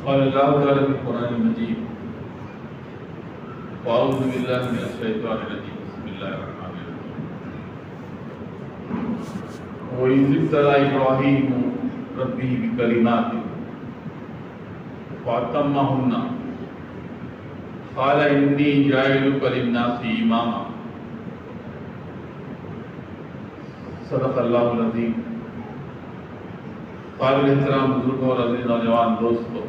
قال اللہ تعالیٰ فی القرآن المجید وأعوذ باللہ من الشیطان الرجیم بسم اللہ الرحمن الرحیم وَإِذِ ابْتَلَىٰ إِبْرَاهِيمُ رَبِّهِ بِكَلِمَاتٍ فَأَتَمَّهُنَّ قَالَ إِنِّي جَاعِلُكَ لِلنَّاسِ إِمَامًا صدق اللہ العظیم۔ قابل احترام بزرگوں اور عزیز نوجوان دوستوں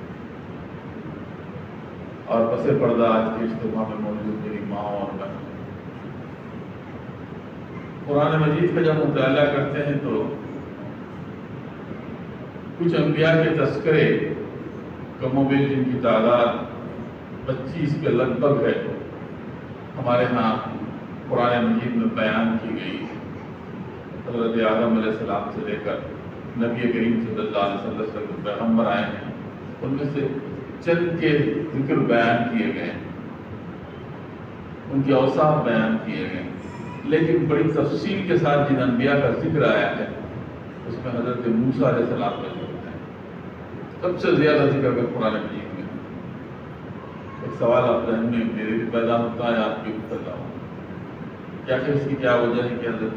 اور پس پردہ آج کے اجتماع میں موجود میری ماں اور بہن، قرآن مجید کا جب مطالعہ کرتے ہیں تو کچھ انبیاء کے تذکرے کم و بیش جن کی تعداد 25 کے لگ بھگ ہے ہمارے ہاں قرآن مجید میں بیان کی گئی۔ حضرت آدم علیہ السلام سے لے کر نبی کریم صلی اللہ علیہ وسلم جو پیغمبر آئے ہیں ان میں سے چند کے ذکر بیان کیے گئے، ان کے اوصاف بیان کیے گئے، لیکن بڑی تفصیل کے ساتھ جن انبیاء کا ذکر آیا ہے اس میں حضرت موسیٰ علیہ السلام کا ذکر ہے، سب سے زیادہ ذکر ہے قرآن مجید میں۔ ایک سوال آپ ذہن میں میرے بھی پیدا ہوتا ہے، آپ کی بھی پیدا ہوتا ہے، کیا کہ اس کی کیا وجہ ہے کہ حضرت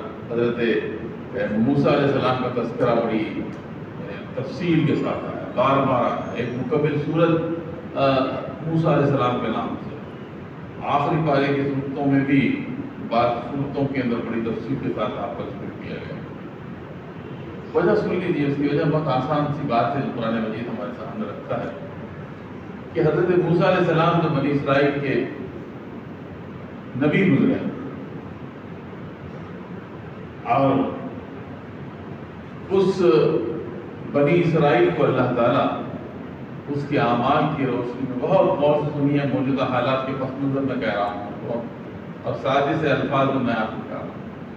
موسیٰ علیہ السلام کا تذکرہ بڑی تفصیل کے ساتھ آیا، بار بار آیا، ایک مکمل سورت موسیٰ علیہ السلام کے نام سے، آخری پارے کی صورتوں میں بھی بعض صورتوں کے اندر بڑی تفصیل کے ساتھ آپ کا ذکر کیا گیا۔ وجہ سن لیجیے، اس کی وجہ بہت آسان سی بات ہے جو قرآن مجید ہمارے سامنے رکھتا ہے کہ حضرت موسیٰ علیہ السلام جو بنی اسرائیل کے نبی گزرے اور اس بنی اسرائیل کو اللہ تعالیٰ اس کے اعمال کی روشنی میں بہت غور سے سنیے، موجودہ حالات کے پس منظر میں کہہ رہا ہوں اور سادے سے الفاظ میں آپ کو کہہ رہا ہوں۔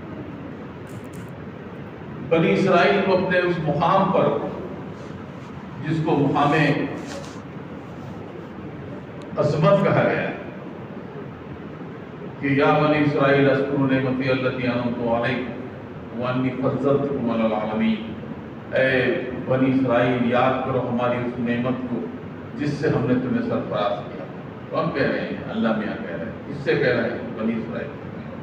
بنی اسرائیل کو اپنے اس مقام پر جس کو مقام عظمت کہا گیا ہے کہ یا بنی اسرائیل اذکروا نعمتی التی انعمت علیکم وانی فضلتکم علی العالمین، اے بنی اسرائیل یاد کرو ہماری اس نعمت کو جس سے ہم نے تمہیں سرفراز کیا۔ تو ہم کہہ رہے ہیں، اللہ میاں کہہ رہے ہیں، اس سے کہہ رہے ہیں بنی اسرائیل،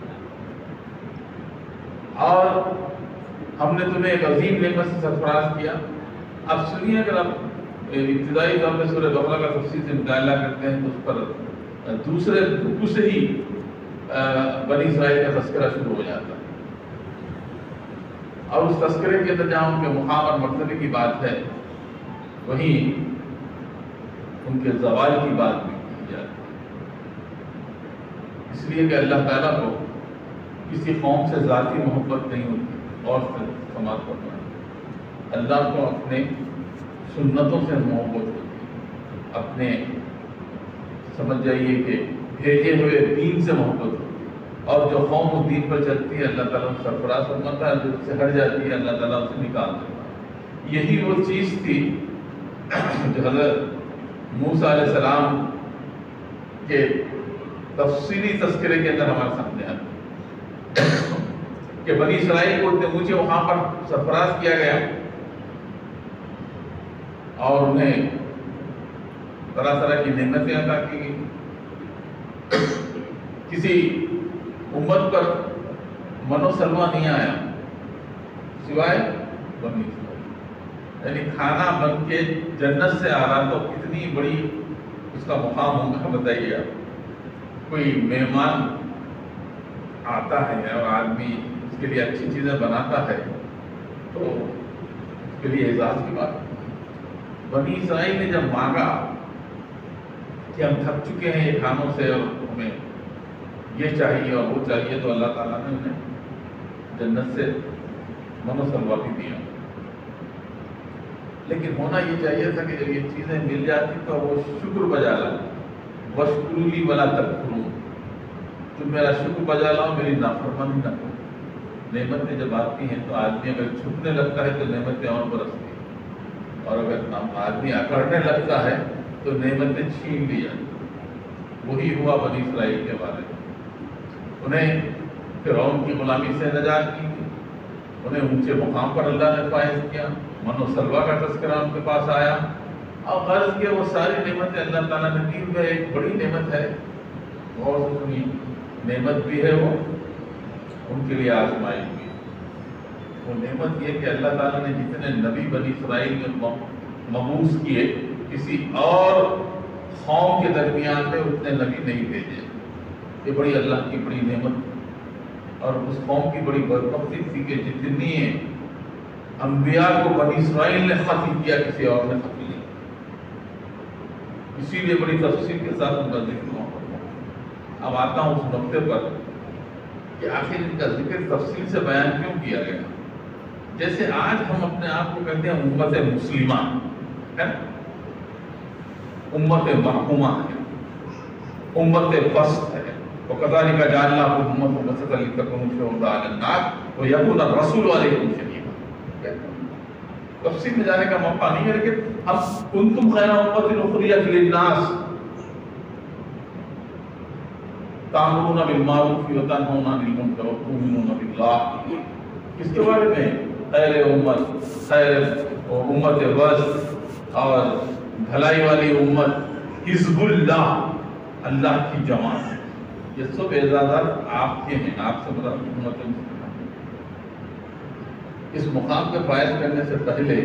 اور ہم نے تمہیں ایک عظیم نعمت سے سرفراز کیا۔ اب سنیے، اگر آپ ابتدائی طور پہ سورہ بقرہ کا تفصیل سے مطالعہ کرتے ہیں تو اس پر دوسرے رکوع سے ہی بنی اسرائیل کا تذکرہ شروع ہو جاتا ہے، اور اس تذکرے کے اندر جہاں ان کے مقام اور مرتبے کی بات ہے وہیں ان کے زوال کی بات بھی کی جاتی ہے، اس لیے کہ اللہ تعالیٰ کو کسی قوم سے ذاتی محبت نہیں ہوتی، اور سے سماعت کرنا ہے، اللہ کو اپنے سنتوں سے محبت ہوتی ہے، اپنے سمجھ جائیے کہ بھیجے ہوئے دین سے محبت ہوتی ہے، اور جو قوم اس دین پر چلتی ہے اللہ تعالیٰ اس سرفراز فرماتا ہے، جو اس سے ہٹ جاتی ہے اللہ تعالیٰ اسے نکال دیتا ہے۔ یہی وہ چیز تھی جو حضرت موسیٰ علیہ السلام کے تفصیلی تذکرے کے اندر ہمارے سامنے آتی ہے کہ بنی اسرائیل کو اتنے اونچے وہاں پر سرفراز کیا گیا اور انہیں طرح طرح کی نعمتیں عطا کی گئی۔ کسی امت پر من و سلوہ نہیں آیا سوائے بنی اسرائیل، یعنی کھانا بن کے جنت سے آ رہا تو کتنی بڑی اس کا مقام ہوگا بتائیے آپ۔ کوئی مہمان آتا ہے اور آدمی اس کے لیے اچھی چیزیں بناتا ہے تو اس کے لیے اعزاز کی بات ہے۔ بنی اسرائیل نے جب مانگا کہ ہم تھک چکے ہیں یہ کھانوں سے اور ہمیں یہ چاہیے اور وہ چاہیے، تو اللہ تعالیٰ نے انہیں جنت سے من و سلوہ بھی دیا۔ لیکن ہونا یہ چاہیے تھا کہ جب یہ چیزیں مل جاتی تو وہ شکر بجا لاؤ، واشکروا لی ولا تکفرون، تم میرا شکر بجا لاؤ، میری نافرمانی نہ کرو۔ نعمتیں جب آتی ہیں تو آدمی اگر چھپنے لگتا ہے تو نعمتیں اور برستی ہیں، اور اگر آدمی اکڑنے لگتا ہے تو نعمتیں چھین لی جاتی۔ وہی ہوا بنی اسرائیل کے بارے میں، انہیں فرعون کی غلامی سے نجات کی، انہیں اونچے مقام پر اللہ نے فائز کیا، من و سلوہ کا تذکرہ ان کے پاس آیا، اور غرض کے وہ ساری نعمتیں اللہ تعالیٰ نے دی ہوئے ایک بڑی نعمت ہے، غور سے سنی، نعمت بھی ہے وہ ان کے لیے آزمائی ہوئی۔ وہ نعمت یہ کہ اللہ تعالیٰ نے جتنے نبی بنی اسرائیل میں مبعوث کیے، کسی اور قوم کے درمیان میں اتنے نبی نہیں بھیجے۔ یہ بڑی اللہ کی بڑی نعمت اور اس قوم کی بڑی برکتی تھی کہ جتنی انبیاء کو بنی اسرائیل نے ختم کیا، کسی اور نے ختم نہیں۔ اسی لیے بڑی تفصیل کے ساتھ ان کا ذکر ہوا۔ اب آتا ہوں اس نقطے پر کہ آخر ان کا ذکر تفصیل سے بیان کیوں کیا گیا۔ جیسے آج ہم اپنے آپ کو کہتے ہیں امت مسلمہ ہے، امت محکومہ ہے، امت وسط ہے، وَكَذَلِكَ جَعَلْنَاكُمْ أُمَّةً وَسَطًا لِتَكُونُوا شُهَدَاءَ عَلَى النَّاسِ وَيَكُونَ الرَّسُولُ عَلَيْكُمْ شَهِيدًا۔ تفصیل میں جانے کا موقع نہیں ہے، لیکن ہم كُنتُمْ خَيْرَ أُمَّةٍ أُخْرِجَتْ لِلنَّاسِ تَأْمُرُونَ بِالْمَعْرُوفِ وَتَنْهَوْنَ عَنِ الْمُنكَرِ وَتُؤْمِنُونَ بِاللَّهِ۔ کس کے بارے میں؟ خیر امت، خیر امت وسط اور بھلائی والی امت، حزب اللہ، اللہ کی جماعت۔ یہ سب اعزازات آپ کے ہیں، آپ سے بڑا امت مسلمہ۔ اس مقام پہ فائز کرنے سے پہلے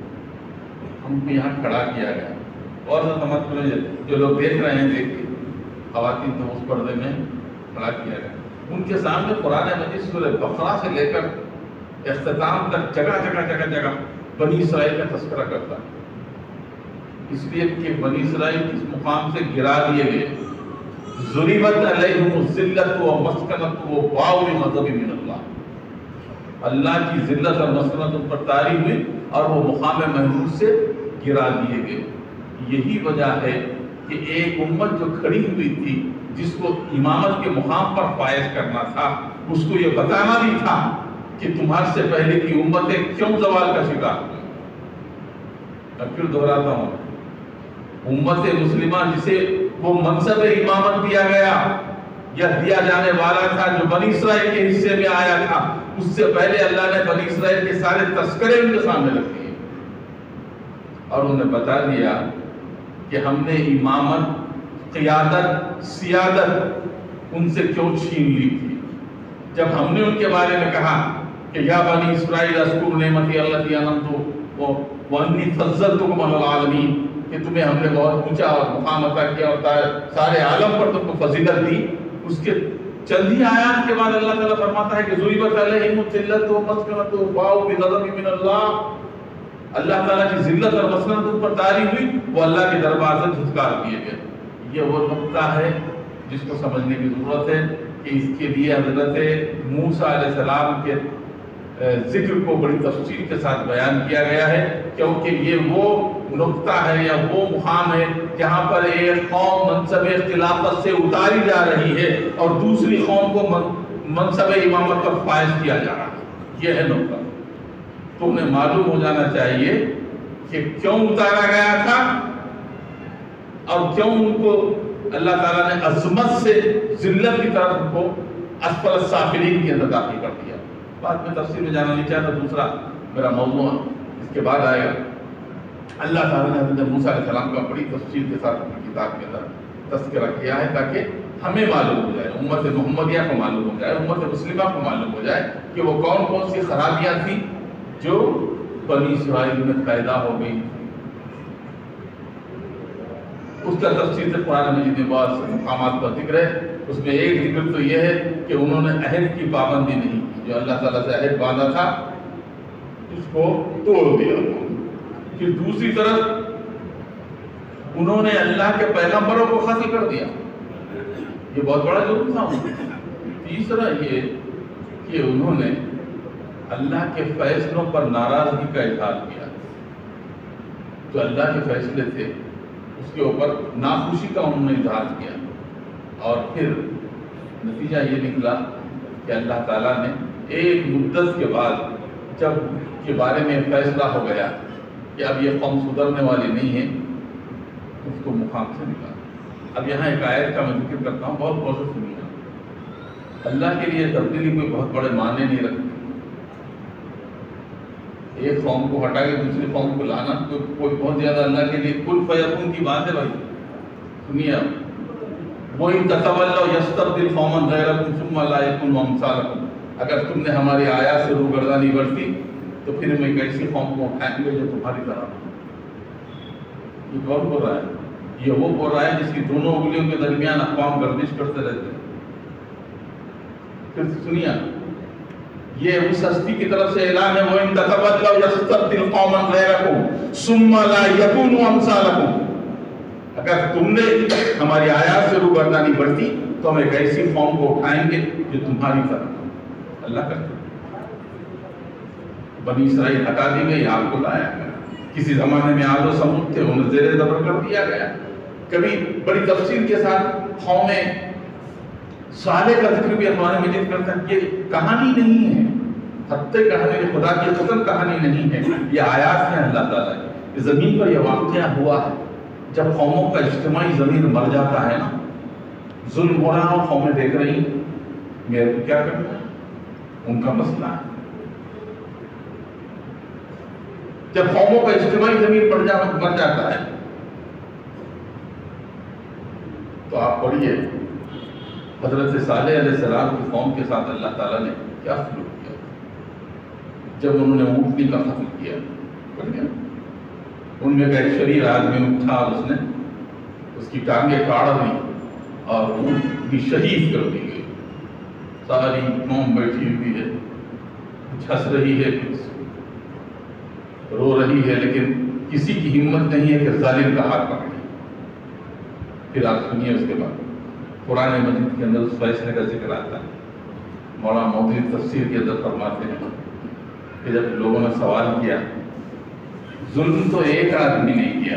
ہم کو یہاں کھڑا کیا گیا، اور سمجھ کریں جو لوگ دیکھ رہے ہیں، دیکھیے خواتین کو اس پردے میں کھڑا کیا گیا۔ ان کے سامنے قرآن مجید سورہ بقرہ سے لے کر اختتام تک جگہ بنی اسرائیل کا تذکرہ کرتا ہے، اس لیے کہ بنی اسرائیل اس مقام سے گرا دیے گئے۔ ضربت علیہم الذلۃ والمسکنۃ وباؤوا بغضب من اللہ، اللہ کی ذلت اور مسکنت ان پر طاری ہوئی اور وہ مقام محمود سے گرا دیے گئے۔ یہی وجہ ہے کہ ایک امت جو کھڑی ہوئی تھی، جس کو امامت کے مقام پر فائز کرنا تھا، اس کو یہ بتانا بھی تھا کہ تمہارے سے پہلے کی امتیں کیوں زوال کا شکار ہوئی۔ میں پھر دہراتا ہوں، امت مسلمہ جسے وہ منصب امامت دیا گیا یا دیا جانے والا تھا، جو بنی اسرائیل کے حصے میں آیا تھا، اس سے پہلے اللہ نے بنی اسرائیل کے سارے تذکرے ان کے سامنے رکھ دیے اور انہیں بتا دیا کہ ہم نے امامت، قیادت، سیادت ان سے کیوں چھین لی تھی۔ جب ہم نے ان کے بارے میں کہا کہ یا بنی اسرائیل اذکروا نعمتی التی انعمت وانی فضلتکم علی العالمین، کہ تمہیں ہم نے بہت اونچا مقام عطا کیا اور سارے عالم پر تم کو فضیلت دی۔ اس کے چند ہی آیات کے بعد اللہ تعالیٰ فرماتا ہے کہ ضربت علیہم الذلۃ والمسکنۃ وباؤوا بغضب من اللہ، اللہ تعالیٰ کی ذلت اور مسکنت ان پر طاری ہوئی، وہ اللہ کے دربار سے دھتکار دیے گئے۔ یہ وہ نقطہ ہے جس کو سمجھنے کی ضرورت ہے کہ اس کے لیے حضرت موسیٰ علیہ السلام کے ذکر کو بڑی تفصیل کے ساتھ بیان کیا گیا ہے، کیونکہ یہ وہ نقطہ ہے یا وہ مقام ہے جہاں پر ایک قوم منصب خلافت سے اتاری جا رہی ہے اور دوسری قوم کو منصب امامت پر فائز کیا جا رہا ہے۔ یہ ہے نقطہ۔ تو انہیں معلوم ہو جانا چاہیے کہ کیوں اتارا گیا تھا اور کیوں ان کو اللہ تعالیٰ نے عظمت سے ذلت کی طرف ان کو اسفل السافلین کے اندر داخل کر دیا۔ بعد میں تفصیل میں جانا نہیں چاہتا، دوسرا میرا موضوع اس کے بعد آئے گا۔ اللہ تعالیٰ نے حضرت موسیٰ علیہ السلام کا بڑی تفصیل کے ساتھ اپنی کتاب کے اندر تذکرہ کیا ہے تاکہ ہمیں معلوم ہو جائے، امت محمدیہ کو معلوم ہو جائے، امت مسلمہ کو معلوم ہو جائے کہ وہ کون کون سی خرابیاں تھیں جو بنی اسرائیل میں پیدا ہو گئی۔ اس کا تفصیل سے قرآن مجید میں بہت سے مقامات کا ذکر ہے۔ اس میں ایک ذکر تو یہ ہے کہ انہوں نے عہد کی پابندی نہیں کی، جو اللہ تعالیٰ سے عہد باندھا تھا اس کو توڑ دیا۔ پھر دوسری طرف انہوں نے اللہ کے پیغمبروں کو قتل کر دیا، یہ بہت بڑا جرم تھا۔ تیسرا یہ کہ انہوں نے اللہ کے فیصلوں پر ناراضگی کا اظہار کیا، جو اللہ کے فیصلے تھے اس کے اوپر ناخوشی کا انہوں نے اظہار کیا، اور پھر نتیجہ یہ نکلا کہ اللہ تعالیٰ نے ایک مدت کے بعد جب کے بارے میں فیصلہ ہو گیا کہ اب یہ قوم سدھرنے والی نہیں ہے، اس کو مقام سے نکالا۔ اب یہاں ایک آیت کا میں ذکر کرتا ہوں، بہت غور سے سنیے۔ اللہ کے لیے تبدیلی کوئی بہت بڑے معنی نہیں رکھتی۔ ایک قوم کو ہٹا کے دوسری قوم کو لانا کوئی بہت زیادہ اللہ کے لیے کن فیکون کی بات ہے بھائی. سنیے آپ, وَإِن تَتَوَلَّوْا يَسْتَبْدِلْ قَوْمًا غَيْرَكُمْ ثُمَّ لَا يَكُونُوا أَمْثَالَكُمْ. اگر تم نے ہماری آیات سے روگردانی برتی تو پھر ہم ایک ایسی قوم کو اٹھائیں گے جو تمہاری طرح ہو. یہ کون بول رہا ہے؟ یہ وہ بول رہا ہے جس کی دونوں انگلیوں کے درمیان اقوام گردش کرتے رہتے ہیں. پھر سنیے, یہ اس ہستی کی طرف سے اعلان ہے, وَإِن تَتَوَلَّوْا يَسْتَبْدِلْ قَوْمًا غَيْرَكُمْ ثُمَّ لَا يَكُونُوا أَمْثَالَكُمْ. اگر تم نے ہماری آیات سے روگردانی برتی تو ہم ایک ایسی قوم کو اٹھائیں گے جو تمہاری طرح. اللہ کرتے بنی اسرائیل ہٹا دی گئی, آپ کو لایا گیا. کسی زمانے میں عاد و سمود تھے, انہیں زیر زبر کر دیا گیا. کبھی بڑی تفصیل کے ساتھ قوم صالح کا ذکر بھی قرآن مجید کرتا ہے. یہ کہانی نہیں ہے, حتیٰ کہانی خدا کی قسم کہانی نہیں ہے, یہ آیات ہیں اللہ تعالیٰ کی. زمین پر یہ واقعہ ہوا ہے جب قوموں کا اجتماعی ضمیر مر جاتا ہے نا, ظلم ہو رہا ہو, قومیں دیکھ رہی میرے کو کیا کرنا ہے, ان کا مسئلہ ہے. جب قوموں کا اجتماعی ضمیر مر جاتا ہے تو آپ پڑھیے حضرت صالح علیہ السلام کی قوم کے ساتھ اللہ تعالیٰ نے کیا سلوک کیا جب انہوں نے اونٹنی کا قتل کیا. پڑھیے, ان میں ایک شریر آدمی اٹھا, اس نے اس کی ٹانگیں کاڑ دی اور اونٹنی شہید کر دی گئی. ساری قوم بیٹھی ہوئی ہے, کچھ ہنس رہی ہے, کچھ رو رہی ہے, لیکن کسی کی ہمت نہیں ہے کہ ظالم کا ہاتھ پکڑے. پھر آپ سنیے اس کے بعد قرآن مجید کے اندر اس فیصلے کا ذکر آتا ہے. مولانا مودودی تفسیر کے اندر فرماتے ہیں کہ جب لوگوں نے سوال کیا, ظلم تو ایک آدمی نے کیا,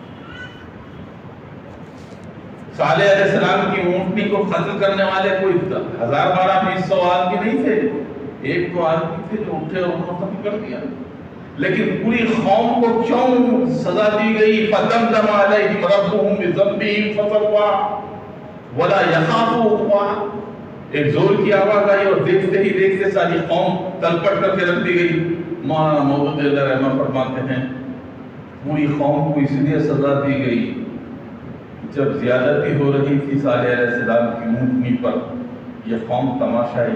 صالح علیہ السلام کی اونٹنی کو قتل کرنے والے کوئی 1000-1200 آدمی نہیں تھے, ایک تو آدمی تھے جو اٹھے اور انہوں نے قتل کر دیا. لیکن پوری قوم کو کیوں سزا دی گئی؟ فَدَمْدَمَ عَلَيْهِمْ رَبُّهُمْ بِذَنبِهِمْ فَسَوَّاهُ وَلَا يَخَافُ عُقْبَاهَا. ایک زور کی آواز آئی اور دیکھتے ہی دیکھتے ساری قوم تلپٹ کر کے رکھ دی گئی. مولانا مودودی رحمہ فرماتے ہیں پوری قوم کو اس لیے سزا دی گئی جب زیادتی ہو رہی تھی صالح علیہ السلام کی اونٹنی پر, یہ قوم تماشائی.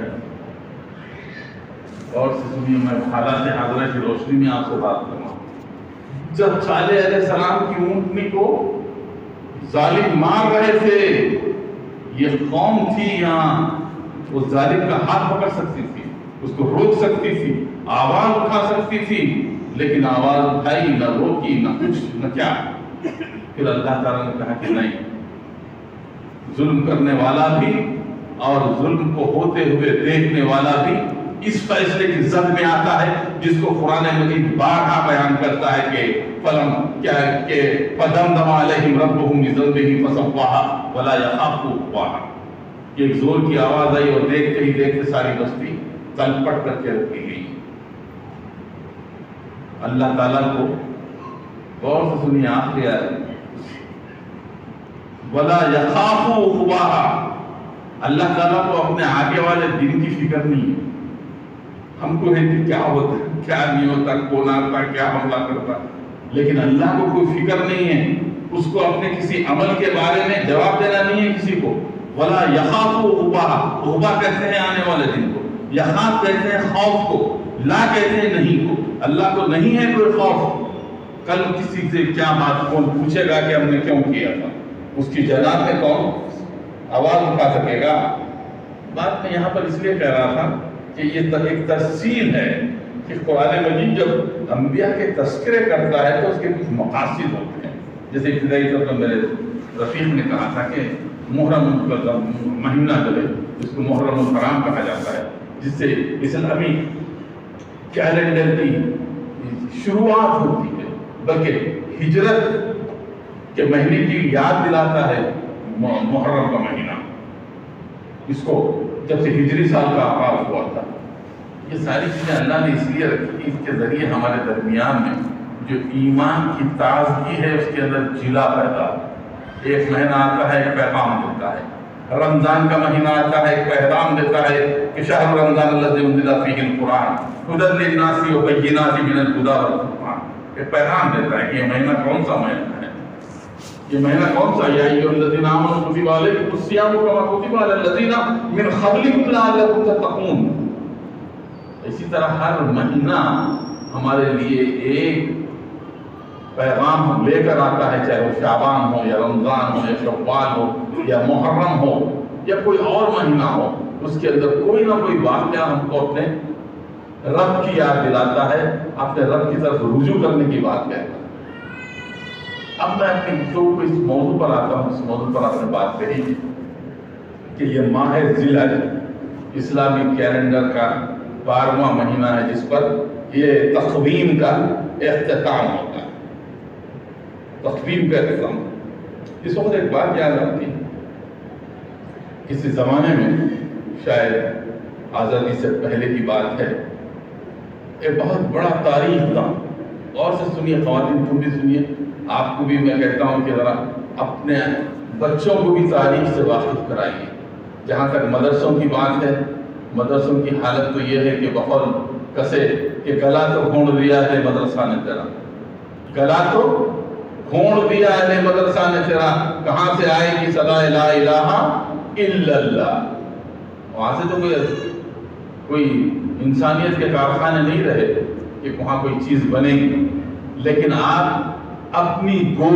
اور سے سنیے, میں حالات حاضرہ کی روشنی میں آپ سے بات کرنا. جب صالح علیہ السلام کی اونٹنی کو ظالم مار رہے تھے, یہ قوم تھی یہاں, وہ ظالم کا ہاتھ پکڑ سکتی تھی, اس کو روک سکتی تھی, آواز اٹھا سکتی تھی, لیکن آواز اٹھائی نہ, روکی نہ کچھ نہ کیا. پھر اللہ تعالیٰ نے کہا کہ نہیں, ظلم کرنے والا بھی اور ظلم کو ہوتے ہوئے دیکھنے والا بھی اس فیصلے کی زد میں آتا ہے جس کو قرآن مجید بارہا بیان کرتا ہے کہ فَدَمْدَمَ عَلَيْهِمْ رَبُّهُمْ بِذَنبِهِمْ فَسَوَّاهَا وَلَا يَخَافُ عُقْبَاهَا. ایک زور کی آواز آئی اور دیکھتے ہی دیکھتے ساری بستی تلپٹ کر کے رکھی گئی. اللہ تعالیٰ کو غور سے سنیے, آخری آیت وَلَا يَخَافُ عُقْبَاهَا. اللہ تعالیٰ کو اپنے آگے والے دن کی فکر نہیں ہے. ہم کو ہے کہ کیا ہوتا کیا نہیں ہوتا, کون آتا کیا حملہ کرتا, لیکن اللہ کو کوئی فکر نہیں ہے. اس کو اپنے کسی عمل کے بارے میں جواب دینا نہیں ہے کسی کو. وَلَا يَخَافُ عُقْبَاهَا. عُقْبَا کہتے ہیں آنے والے دن کو, یخاف کہتے ہیں خوف کو, لا کہتے ہیں نہیں کو. اللہ کو نہیں ہے کوئی خوف, کل کسی سے کیا بات کون پوچھے گا کہ ہم نے کیوں کیا تھا, اس کی جناب میں کون آواز اٹھا سکے گا. بات میں یہاں پر اس لیے کہہ رہا تھا کہ یہ ایک تفصیل ہے کہ قرآن مجید جب انبیاء کے تذکرے کرتا ہے تو اس کے کچھ مقاصد ہوتے ہیں. جیسے ابتدائی طور پر میرے رفیق نے کہا تھا کہ محرم کا مہینہ جو ہے اس کو محرم الحرام کہا جاتا ہے, جس سے اسلامی کیلنڈر کی شروعات ہوتی ہے, بلکہ ہجرت کے مہینے کی یاد دلاتا ہے محرم کا مہینہ. اس کو جب سے ہجری سال کا آغاز ہوا تھا. یہ ساری چیزیں اللہ نے اس لیے رکھی, اس کے ذریعے ہمارے درمیان میں جو ایمان کی تازگی ہے اس کے اندر جلا پیدا. ایک مہینہ آتا ہے, ایک پیغام دیتا ہے. رمضان کا مہینہ آتا ہے، ایک پیغام دیتا ہے کہ شہر رمضان الذی انزل فیہ القرآن ھدی للناس وبینات من الہدی والفرقان، ایک پیغام دیتا ہے کہ یہ مہینہ کون سا مہینہ ہے، یہ مہینہ کون سا؟ یا ایھا الذین آمنوا کتب علیکم الصیام کما کتب علی الذین من قبلکم لعلکم تتقون۔ اسی طرح ہر مہینہ ہمارے لیے ایک پیغام لے کر آتا ہے، چاہے وہ شعبان ہو یا رمضان ہو یا شوال ہو یا محرم ہو یا کوئی اور مہینہ ہو، اس کے اندر کوئی نہ کوئی واقعہ ہم کو اپنے رب کی یاد دلاتا ہے، اپنے رب کی طرف رجوع کرنے کی بات کہتا ہے۔ اب میں اپنی گفتگو کو اس موضوع پر آتا ہوں، اس موضوع پر آپ نے بات کہی کہ یہ ماہ ذی الحج اسلامی کیلنڈر کا 12واں مہینہ ہے جس پر یہ تقویم کا اختتام ہوتا ہے، تقویم کا اختتام۔ اس وقت ایک بات یاد آتی ہے، کسی زمانے میں شاید آزادی سے پہلے کی بات ہے، ایک بہت بڑا تاریخ تھا، اور سے سنیے خواتین، تم بھی سنیے، آپ کو بھی میں کہتا ہوں کہ ذرا اپنے بچوں کو بھی تاریخ سے واقف کرائیے۔ جہاں تک مدرسوں کی بات ہے، مدرسوں کی حالت تو یہ ہے کہ بہت کسے کہ گلا تو گھونڈ دیا ہے مدرسہ نے تیرا، گلا تو گھونڈ دیا ہے مدرسہ نے تیرا، کہاں سے آئے گی صدا لا الہ الا اللہ۔ وہاں سے تو کوئی انسانیت کے کارخانے نہیں رہے کہ وہاں کوئی چیز بنے گی، لیکن آپ اپنی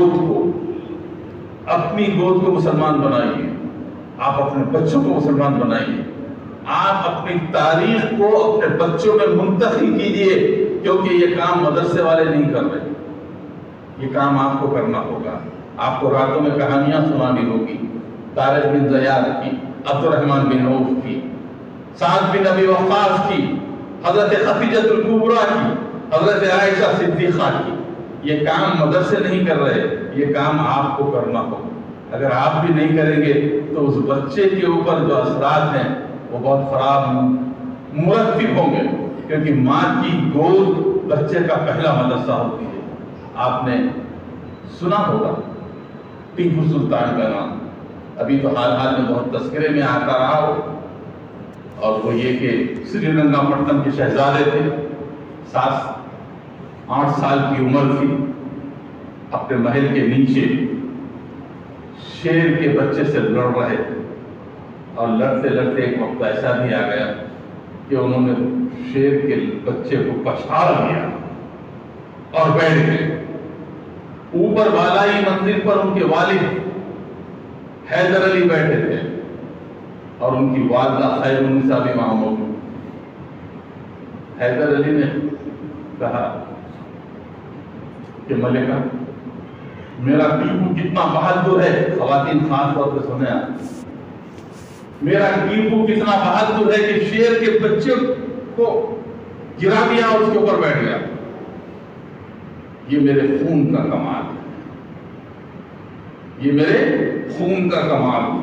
گود کو مسلمان بنائیے، آپ اپنے بچوں کو مسلمان بنائیے، آپ اپنی تاریخ کو اپنے بچوں میں منتقل کیجئے، کیونکہ یہ کام مدرسے والے نہیں کر رہے، یہ کام آپ کو کرنا ہوگا۔ آپ کو راتوں میں کہانیاں سنانی ہوگی، طارق بن زیاد کی، عبد الرحمن بن عوف کی، سعد بن ابی وقاص کی، حضرت خدیجہ الکبریٰ کی، حضرت عائشہ صدیقہ کی۔ یہ کام مدرسے نہیں کر رہے، یہ کام آپ کو کرنا ہوگا۔ اگر آپ بھی نہیں کریں گے تو اس بچے کے اوپر جو اثرات ہیں وہ بہت خراب مرتب ہوں گے، کیونکہ ماں کی گود بچے کا پہلا مدرسہ ہوتی ہے۔ آپ نے سنا ہوگا ٹیپو سلطان کا نام، ابھی تو حال میں بہت تذکرے میں آتا رہا ہو، اور وہ یہ کہ سری رنگا پٹنم کے شہزادے تھے، 7-8 سال کی عمر تھی، اپنے محل کے نیچے شیر کے بچے سے لڑ رہے تھے، اور لڑتے لڑتے ایک وقت ایسا بھی آ گیا کہ انہوں نے شیر کے بچے کو پچھاڑ دیا اور بیٹھ گئے۔ اوپر بالائی منزل پر ان کے والد حیدر علی بیٹھے تھے، اور ان کی والدہ خیر النساء بھی وہاں موجود۔ حیدر علی نے کہا کہ ملکہ، میرا ٹیپو کتنا بہادر ہے، خواتین خاص طور پہ سنیں آپ، میرا ٹیپو کتنا بہادر ہے کہ شیر کے بچے کو گرا دیا اور اس کے اوپر بیٹھ گیا، یہ میرے خون کا کمال ہے، یہ میرے خون کا کمال ہے۔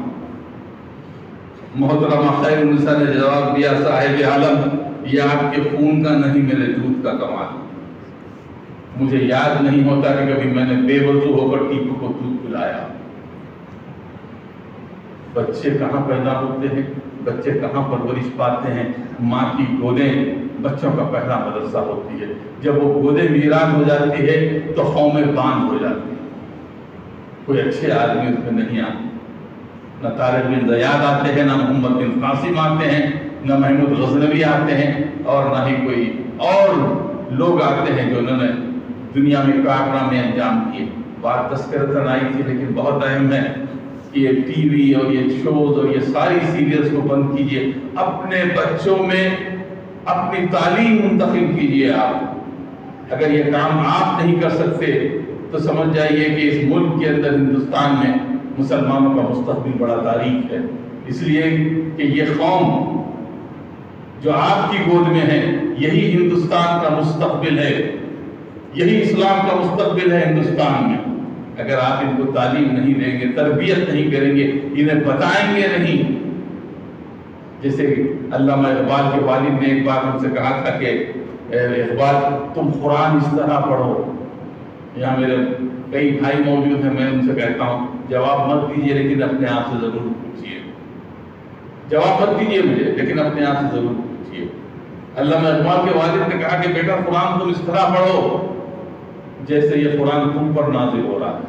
محترمہ خیر النساء نے جواب دیا، صاحب عالم، یہ آپ کے خون کا نہیں، میرے دودھ کا کمال ہے۔ مجھے یاد نہیں ہوتا کہ کبھی میں نے بے وضو ہو کر ٹیپو کو دودھ پلایا۔ بچے کہاں پیدا ہوتے ہیں، بچے کہاں پرورش پاتے ہیں؟ ماں کی گودیں بچوں کا پہلا مدرسہ ہوتی ہے۔ جب وہ گودیں ویران ہو جاتی ہے تو قومیں باندھ ہو جاتی ہے، کوئی اچھے آدمی اس میں نہیں آتے، نہ طارق بن زیاد آتے ہیں، نہ محمد بن قاسم آتے ہیں، نہ محمود غزنوی آتے ہیں، اور نہ ہی کوئی اور لوگ آتے ہیں جو انہوں نے دنیا میں کارنامے انجام کیے۔ بات تذکرتاً آئی تھی، لیکن بہت اہم ہے کہ یہ ٹی وی اور یہ شوز اور یہ ساری سیریلز کو بند کیجئے، اپنے بچوں میں اپنی تعلیم منتقل کیجئے۔ آپ اگر یہ کام آپ نہیں کر سکتے تو سمجھ جائیے کہ اس ملک کے اندر، ہندوستان میں، مسلمانوں کا مستقبل بڑا تاریخ ہے، اس لیے کہ یہ قوم جو آپ کی گود میں ہے، یہی ہندوستان کا مستقبل ہے، یہی اسلام کا مستقبل ہے ہندوستان میں۔ اگر آپ ان کو تعلیم نہیں دیں گے، تربیت نہیں کریں گے، انہیں بتائیں گے نہیں، جیسے علامہ اقبال کے والد نے ایک بار ان سے کہا تھا کہ اقبال، تم قرآن اس طرح پڑھو۔ یہاں میرے کئی بھائی موجود ہیں، میں ان سے کہتا ہوں جواب مت دیجیے، لیکن اپنے آپ سے ضرور پوچھیے جواب مت دیجیے مجھے، لیکن اپنے آپ سے ضرور پوچھیے۔ علامہ اقبال کے والد نے کہا کہ بیٹا قرآن تم اس طرح پڑھو جیسے یہ قرآن تم پر نازل ہو رہا ہے۔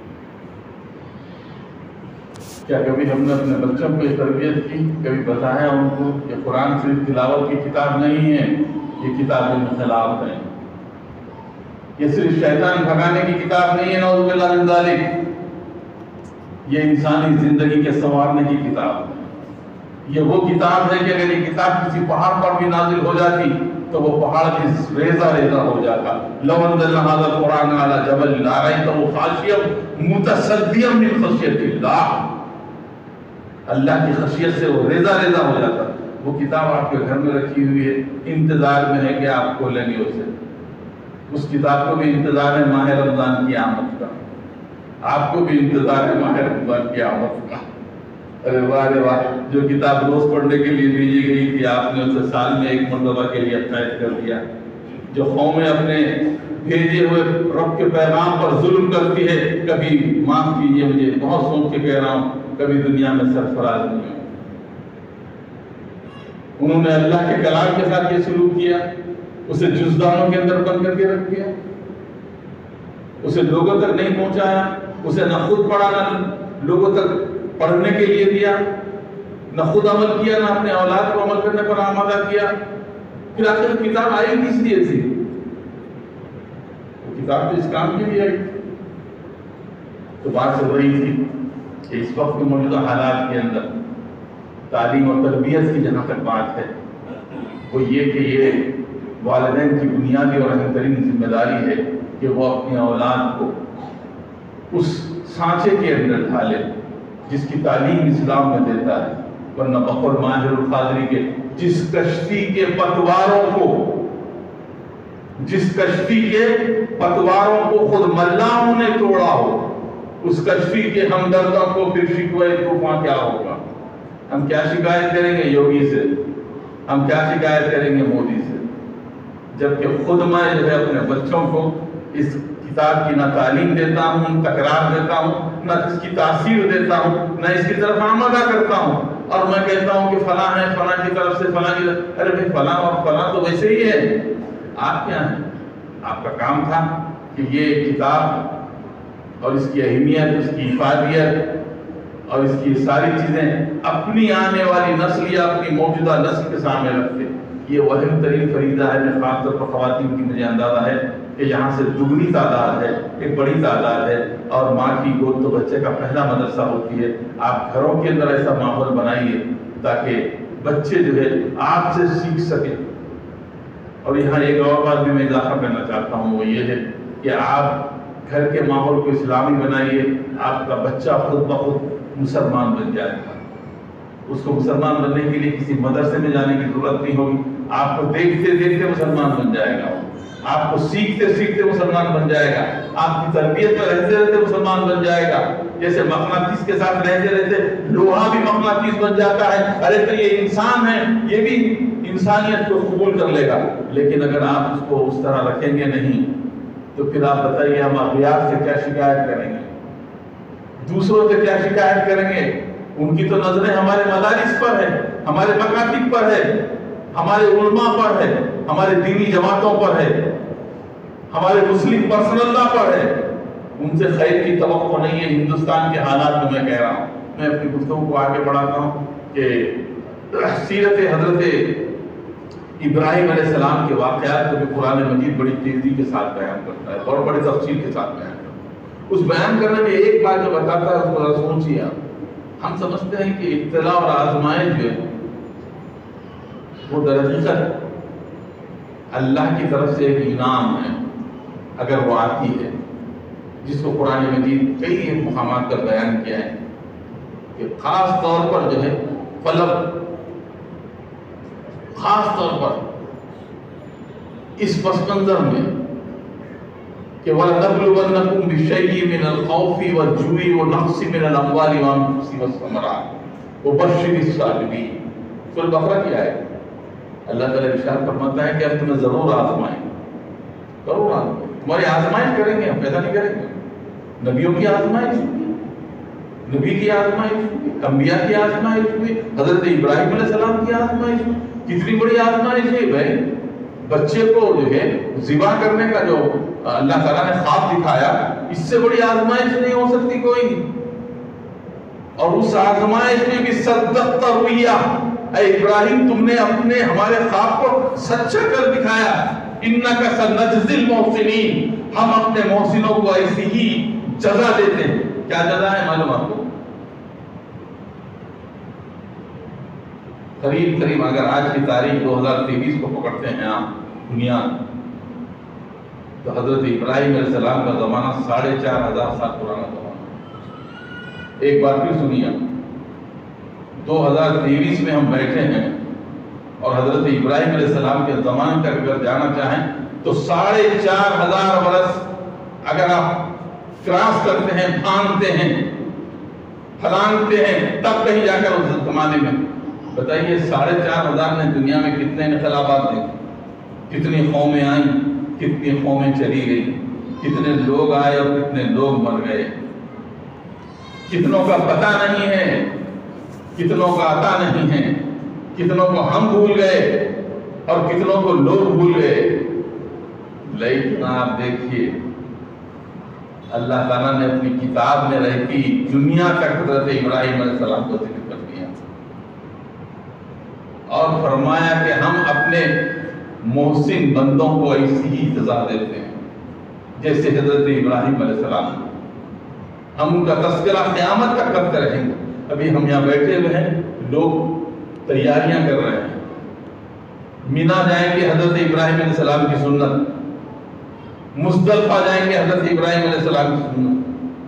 کیا کبھی ہم نے اپنے بچوں کو یہ تربیت کی؟ کبھی بتایا ان کو کہ قرآن صرف تلاوت کی کتاب نہیں ہے، یہ کتاب انقلاب ہے، یہ صرف شیطان بھگانے کی کتاب نہیں ہے، نعوذ باللہ من ذالک، یہ انسانی زندگی کے سنوارنے کی کتاب ہے۔ یہ وہ کتاب ہے کہ اگر یہ کتاب کسی پہاڑ پر بھی نازل ہو جاتی تو وہ پہاڑ کی ریزہ ریزہ ہو جاتا۔ لو انزلنا هذا القرآن على جبل لرأيته خاشعا متصدعا من خشية الله، اللہ کی خشیت سے وہ ریزہ ریزہ ہو جاتا۔ وہ کتاب آپ کے گھر میں رکھی ہوئی ہے، انتظار میں ہے کہ آپ کھولیں گے اسے۔ اس کتاب کو بھی انتظار ہے ماہ رمضان کی آمد کا، آپ کو بھی انتظار ہے ماہ رمضان کی آمد کا۔ ارے واہ رے واہ، جو کتاب روز پڑھنے کے لیے بھیجی گئی تھی آپ نے اسے سال میں ایک مرتبہ کے لیے قید کر دیا۔ جو قومیں اپنے بھیجے ہوئے رب کے پیغام پر ظلم کرتی ہے، کبھی معاف کیجیے مجھے بہت سوچ کے کہہ رہا ہوں، کبھی دنیا میں سرفراز نہیں ہو۔ انہوں نے اللہ کے کلام کے ساتھ یہ سلوک کیا، اسے جزدانوں کے اندر بند کر کے رکھ دیا، اسے لوگوں تک نہیں پہنچایا، اسے نہ خود پڑھا نہ لوگوں تک پڑھنے کے لیے دیا، نہ خود عمل کیا نہ اپنے اولاد کو عمل کرنے پر آمادہ کیا۔ پھر آخر کتاب آئی کس لیے تھی؟ وہ کتاب تو اس کام کے لیے آئی تھی۔ تو بات چل رہی تھی کہ اس وقت کے موجودہ حالات کے اندر تعلیم اور تربیت کی جہاں تک بات ہے وہ یہ کہ یہ والدین کی بنیادی اور اہم ترین ذمہ داری ہے کہ وہ اپنی اولاد کو اس سانچے کے اندر ڈھالے جس کی تعلیم اسلام میں دیتا ہے، ورنہ بقول ماہر القادری کے جس کشتی کے پتواروں کو خود ملاحوں نے توڑا ہو، اس کشتی کے ہمدردوں کو پھر شکوہ طوفان کیا ہوگا؟ ہم کیا شکایت کریں گے یوگی سے، ہم کیا شکایت کریں گے مودی سے، جبکہ خود میں جو ہے اپنے بچوں کو اس کتاب کی نہ تعلیم دیتا ہوں، تکرار دیتا ہوں، نہ اس کی تاثیر دیتا ہوں، نہ اس کی طرف آمادہ کرتا ہوں، اور میں کہتا ہوں کہ فلاں ہے، فلاں کی طرف سے فلاں کی طرف، ارے بھائی فلاں اور فلاں تو ویسے ہی ہے، آپ کیا ہیں؟ آپ کا کام تھا کہ یہ کتاب اور اس کی اہمیت، اس کی افادیت اور اس کی ساری چیزیں اپنی آنے والی نسل یا اپنی موجودہ نسل کے سامنے رکھتے۔ یہ وہ اہم ترین فریضہ ہے، میں خاص طور پر خواتین کی مجھے اندازہ ہے کہ یہاں سے دگنی تعداد ہے، ایک بڑی تعداد ہے، اور ماں کی گود تو بچے کا پہلا مدرسہ ہوتی ہے۔ آپ گھروں کے اندر ایسا ماحول بنائیے تاکہ بچے جو ہے آپ سے سیکھ سکیں۔ اور یہاں ایک اور بات بھی میں اضافہ کرنا چاہتا ہوں، وہ یہ ہے کہ آپ گھر کے ماحول کو اسلامی بنائیے، آپ کا بچہ خود بخود مسلمان بن جائے گا۔ اس کو مسلمان بننے کے لیے کسی مدرسے میں جانے کی ضرورت نہیں ہوگی، آپ کو دیکھتے دیکھتے مسلمان بن جائے گا، آپ کو سیکھتے سیکھتے مسلمان بن جائے گا، آپ کی تربیت میں رہتے رہتے مسلمان بن جائے گا۔ جیسے مقناطیس کے ساتھ رہتے رہتے لوہا بھی مقناطیس بن جاتا ہے، ارے تو یہ انسان ہے، یہ بھی انسانیت کو قبول کر لے گا۔ لیکن اگر آپ اس کو اس طرح رکھیں گے نہیں تو پھر آپ بتائیے ہم اغیار سے کیا شکایت کریں گے، دوسروں سے کیا شکایت کریں گے؟ ان کی تو نظریں ہمارے مدارس پر ہے، ہمارے مکاتب پر ہے، ہمارے علماء پر ہے، ہمارے دینی جماعتوں پر ہے، ہمارے مسلم پرسنل لا پر ہے، ان سے خیر کی توقع نہیں ہے۔ ہندوستان کے حالات میں کہہ رہا ہوں، میں اپنی گفتگو کو آگے بڑھاتا ہوں کہ سیرت حضرت ابراہیم علیہ السلام کے واقعات کو بھی قرآن مجید بڑی تیزی کے ساتھ بیان کرتا ہے اور بڑے تفصیل کے ساتھ بیان کرتا ہے۔ اس بیان کرنے میں ایک بات جو بتاتا ہے اس کو ذرا سوچیے آپ۔ ہم سمجھتے ہیں کہ ابتلا اور آزمائش جو ہے وہ درحقیقت اللہ کی طرف سے ایک انعام ہے اگر وہ آتی ہے، جس کو قرآن مجید کئی ایک مقامات پر بیان کیا ہے کہ خاص طور پر جو ہے فلک، خاص طور پر اس پس منظر میں کہ وَلَنَبْلُوَنَّكُمْ بِشَيْءٍ مِّنَ الْخَوْفِ وَالْجُوعِ وَنَقْصٍ مِّنَ الْأَمْوَالِ وَالْأَنفُسِ وَالثَّمَرَاتِ وَبَشِّرِ الصَّابِرِينَ۔ سورۃ بقرہ کی آیت اللہ تعالیٰ ارشاد فرماتا ہے کہ ہم تمہیں ضرور آزمائیں، ضرور آزمائیں، تمہاری آزمائش کریں گے، ہم پیدا نہیں کریں گے۔ نبیوں کی آزمائش، نبی کی آزمائش ہوئی، انبیاء کی آزمائش ہوئی، حضرت ابراہیم علیہ السلام کی آزمائش ہوئی. کتنی بڑی آزمائش ہے بھائی. بچے کو جو ہے ذبح کرنے کا جو اللہ تعالیٰ نے خواب دکھایا، اس سے بڑی آزمائش نہیں ہو سکتی کوئی. اور اس آزمائش میں بھی صدقت رؤیا، اے ابراہیم تم نے اپنے ہمارے خواب کو سچا کر دکھایا. انک سنجزی المحسنین، ہم اپنے محسنوں کو ایسی ہی جزا دیتے ہیں. کیا جزا ہے معلوم آپ کو؟ قریب اگر آج کی تاریخ 2023 کو پکڑتے ہیں آپ دنیا، تو حضرت ابراہیم علیہ السلام کا زمانہ 4500 سال پرانا زمانہ. ایک بار پھر سنیے، 2023 میں ہم بیٹھے ہیں اور حضرت ابراہیم علیہ السلام کے زمانے تک اگر جانا چاہیں تو 4500 برس اگر آپ کراس کرتے ہیں، پھلانگتے ہیں، تب کہیں جا کر اس زمانے میں بتائیے 4500 نے دنیا میں کتنے انقلابات دیکھے، کتنی قومیں آئیں، کتنی قومیں چلی گئی، کتنے لوگ آئے اور کتنے لوگ مر گئے. کتنوں کا پتہ نہیں ہے، کتنوں کا عطا نہیں ہے، کتنوں کو ہم بھول گئے اور کتنوں کو لوگ بھول گئے. لیکن آپ دیکھیے اللہ تعالیٰ نے اپنی کتاب میں رہتی دنیا تک حضرت ابراہیم علیہ السلام کو ذکر کر دیا اور فرمایا کہ ہم اپنے محسن بندوں کو ایسی ہی سزا دیتے ہیں جیسے حضرت ابراہیم علیہ السلام. ہم ان کا تذکرہ قیامت تک کرتے رہیں گے. ابھی ہم یہاں بیٹھے ہوئے ہیں، لوگ تیاریاں کر رہے ہیں. مینا جائیں گے حضرت ابراہیم علیہ السلام کی سنت، مزدلفہ جائیں گے حضرت ابراہیم علیہ السلام کی سنت،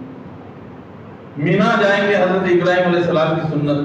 مینا جائیں گے حضرت ابراہیم علیہ السلام کی سنت،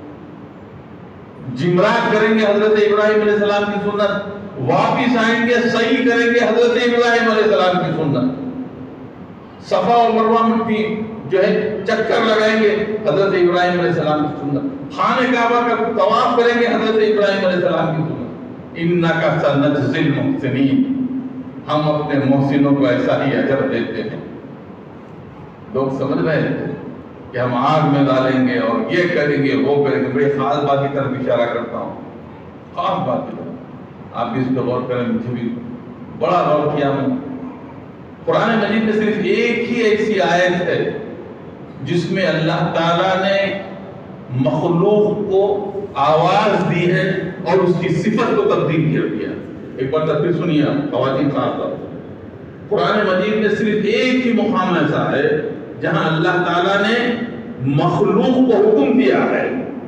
جمرات کریں گے حضرت ابراہیم علیہ السلام کی سنت، واپس آئیں گے صحیح کریں گے حضرت ابراہیم علیہ السلام کی سنت، صفا اور مروہ میں جو ہے چکر لگائیں گے حضرت ابراہیم علیہ السلام کی سنت، خانہ کعبہ کا طواف کریں گے حضرت ابراہیم علیہ السلام کی سنت. انک سنجزی المحسنین، ہم اپنے محسنوں کو ایسا ہی اجر دیتے ہیں. لوگ سمجھ رہے ہیں کہ ہم آگ میں ڈالیں گے اور یہ کریں گے وہ کریں گے. بڑی خاص بات کی طرف اشارہ کرتا ہوں، خاص بات کی طرف آپ بھی اس پہ غور کریں. مجھے بھی بڑا غور کیا میں. قرآن مجید میں صرف ایک ہی ایسی آیت ہے جس میں اللہ تعالیٰ نے مخلوق کو آواز دی ہے اور اس کی صفت کو تبدیل کر دیا. ایک بار تک پھر سنیے خواتین خاص. قرآن مجید میں صرف ایک ہی مقام ایسا ہے جہاں اللہ تعالیٰ نے مخلوق کو حکم دیا ہے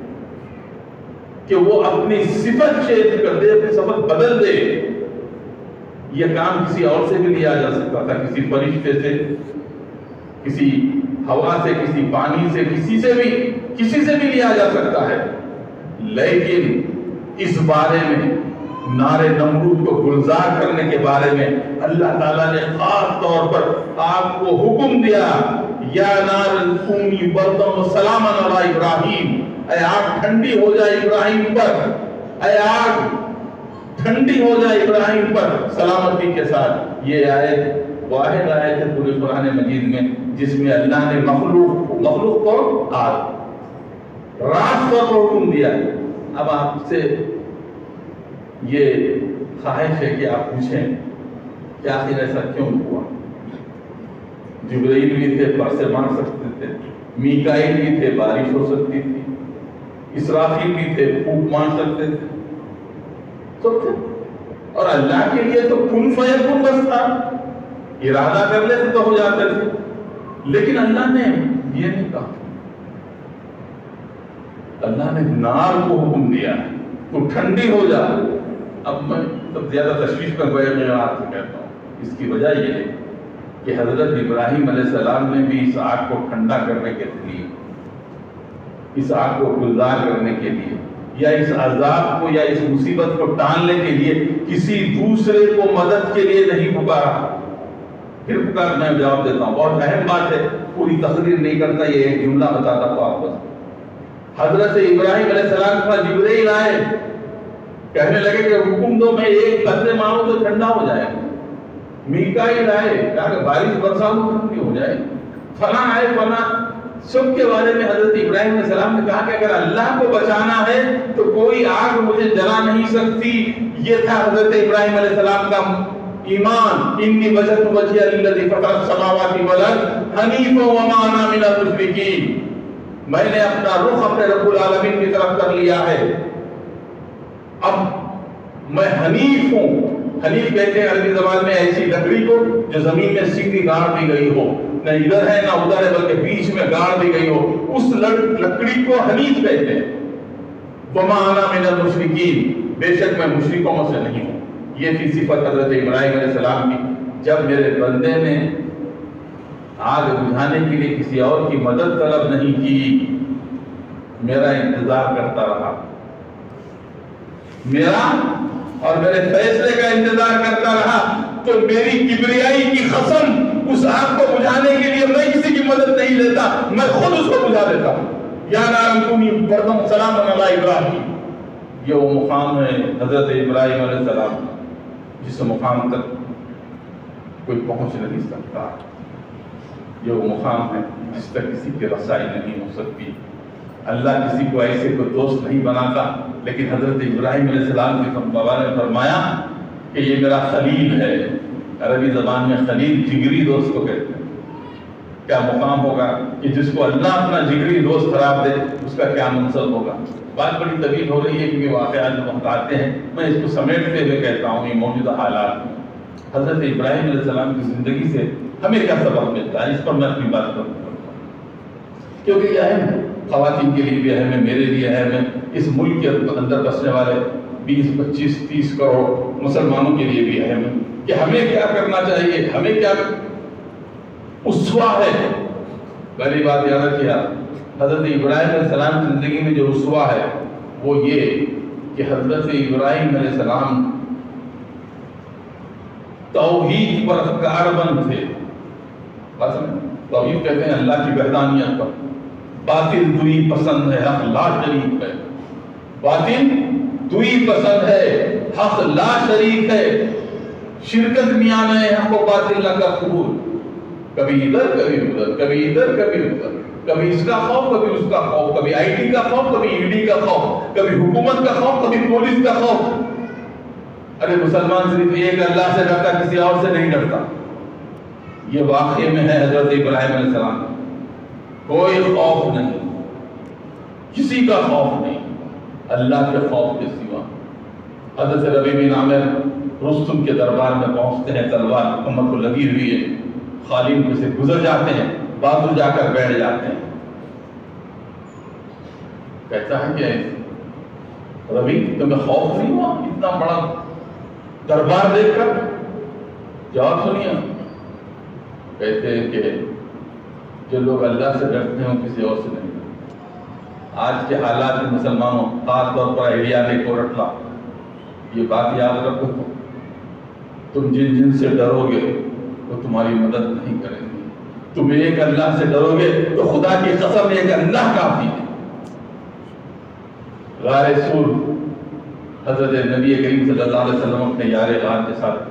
کہ وہ اپنی صفت چینج کر دے، اپنی صفت بدل دے. یہ کام کسی اور سے بھی لیا جا سکتا تھا، کسی فرشتے سے، کسی ہوا سے، کسی پانی سے، کسی سے بھی لیا جا سکتا ہے. لیکن اس بارے میں نار نمرود کو گلزار کرنے کے بارے میں اللہ تعالیٰ نے خاص طور پر آپ کو حکم دیا، یا نار کونی بردا وسلاما علی ابراہیم، اے آگ ٹھنڈی ہو جائے ابراہیم پر، اے آگ ٹھنڈی ہو جائے ابراہیم پر سلامتی کے ساتھ. یہ آیت واحد آیت ہے پورے قرآن مجید میں جس میں اللہ نے مخلوق کو آگ راست طور پر حکم دیا. اب آپ سے یہ خواہش ہے کہ آپ پوچھیں کہ آخر ایسا کیوں ہوا؟ جبرائیل بھی تھے، پرسے مار سکتے تھے، میکائیل بھی تھے، بارش ہو سکتی تھی، اسرافیل بھی تھے، پھونک مار سکتے تھے، سب تھے. اور اللہ کے لیے تو کن فیکون بس تھا، ارادہ کر لیتے تو ہو جاتے تھے. لیکن اللہ نے یہ نہیں کہا. اللہ نے نار کو حکم دیا تو ٹھنڈی ہو جا. اب میں سب زیادہ تشویش میں بیان سے کہتا ہوں. اس کی وجہ یہ ہے کہ حضرت ابراہیم علیہ السلام نے بھی اس آگ کو ٹھنڈا کرنے کے لیے، اس آگ کو گلزار کرنے کے لیے، یا اس عذاب کو یا اس مصیبت کو ٹالنے کے لیے کسی دوسرے کو مدد کے لیے نہیں پکارا. پھر پکار میں جواب دیتا ہوں، بہت اہم بات ہے، پوری تقریر نہیں کرتا، یہ ایک جملہ بتاتا ہوں آپ بس. حضرت ابراہیم علیہ السلام کا جبرائیل آئے، کہنے لگے کہ حکم دو میں ایک قطرے ماروں تو ٹھنڈا ہو جائے. میکائیل آئے، کہا کہ بارش برسا ہو ٹھنڈی ہو جائے. فلاں آئے، فلاں سب کے بارے میں حضرت ابراہیم علیہ السلام نے کہا کہ اگر اللہ کو بچانا ہے تو کوئی آگ مجھے جلا نہیں سکتی. یہ تھا حضرت ابراہیم علیہ السلام کا ایمان. انی وجہت وجہی للذی فطر السماوات والارض حنیفا وما انا من المشرکین. میں نے اپنا رخ اپنے رب العالمین کی طرف کر لیا ہے. اب میں حنیف ہوں. حنیف کہتے ہیں عربی زبان میں ایسی لکڑی کو جو زمین میں سیدھی گاڑ دی گئی ہو, نہ ادھر ہے نہ ادھر ہے بلکہ بیچ میں گاڑ دی گئی ہو, اس لکڑی کو حنیف کہتے ہیں. وما انا من المشرکین, بے شک میں مشرکوں میں سے نہیں ہوں. یہ تھی صفت حضرت ابراہیم علیہ السلام کی. جب میرے بندے نے آگ بجھانے کے لیے کسی اور کی مدد طلب نہیں کی, میرا انتظار کرتا رہا, میرا اور میرے فیصلے کا انتظار کرتا رہا, تو میری کبریائی کی قسم اس آگ کو بجھانے کے لیے میں کسی کی مدد نہیں لیتا, میں خود اس کو بجھا دیتا ہوں. یا نار کونی بردم سلام علی ابراہیم. یہ وہ مقام ہے حضرت ابراہیم علیہ السلام جس مقام تک کوئی پہنچ نہیں سکتا. یہ وہ مقام ہے جس تک کسی کی رسائی نہیں ہو سکتی. اللہ کسی کو ایسے کوئی دوست نہیں بناتا, لیکن حضرت ابراہیم علیہ السلام کے بارے میں فرمایا کہ یہ میرا خلیل ہے. عربی زبان میں خلیل جگری دوست کو کہتے ہیں. کیا مقام ہوگا کہ جس کو اللہ اپنا جگری دوست قرار دے, اس کا کیا منصب ہوگا. بات بڑی طویل ہو رہی ہے کیونکہ واقعات جو وقت آتے ہیں, میں اس کو سمیٹتے ہوئے کہتا ہوں. یہ موجودہ حالات میں حضرت ابراہیم علیہ السلام کی زندگی سے ہمیں کیا سبق ملتا ہے, اس پر میں اپنی بات کروں کیونکہ یہ اہم ہے. خواتین کے لیے بھی اہم ہے, میرے لیے اہم ہے, اس ملک کے اندر بسنے والے 20, 25, 30 کروڑ مسلمانوں کے لیے بھی اہم ہے کہ ہمیں کیا کرنا چاہیے, ہمیں کیا اسوہ ہے. پہلی بات یاد رکھیے, حضرت ابراہیم علیہ السلام کی زندگی میں جو اسوہ ہے وہ یہ کہ حضرت ابراہیم علیہ السلام توحید پر کاربند تھے. توحید کہتے ہیں اللہ کی وحدانیت پر. باطل دوئی پسند ہے, حق لا شریک ہے. باطل دوئی پسند ہے, حق لا شریک ہے. شرکت میان ہے, حق و باطل نہ کا قبول. کبھی ادھر کبھی ادھر, کبھی ادھر کبھی ادھر, کبھی اس کا خوف کبھی اس کا خوف, کبھی آئی ٹی کا خوف کبھی ای ڈی کا خوف, کبھی حکومت کا خوف کبھی پولیس کا خوف. ارے مسلمان صرف ایک اللہ سے ڈرتا, کسی اور سے نہیں ڈرتا. یہ واقعے میں ہے حضرت ابراہیم علیہ السلام. کوئی خوف نہیں, کسی کا خوف نہیں, اللہ کے خوف کے سوا. حضرت ربیع بن عامر رستم کے دربار میں پہنچتے ہیں, تلوار محمد کو لگی ہوئی ہے, خالد میں سے گزر جاتے ہیں, بہادر جا کر بیٹھ جاتے ہیں. کہتا ہے کہ ربیع تمہیں خوف نہیں ہوا اتنا بڑا دربار دیکھ کر؟ جواب سنیے. کہتے ہیں کہ جو لوگ اللہ سے ڈرتے ہیں کسی اور سے نہیں ڈرتے. آج کے حالات میں مسلمانوں, خاص طور پر ایڈیا نے کو رکھا, یہ بات یاد رکھو, تم جن جن سے ڈرو گے وہ تمہاری مدد نہیں کریں گے. تم ایک اللہ سے ڈرو گے تو خدا کی قسم ایک اللہ کافی ہے. غار سور حضرت نبی کریم صلی اللہ علیہ وسلم اپنے یار غار کے ساتھ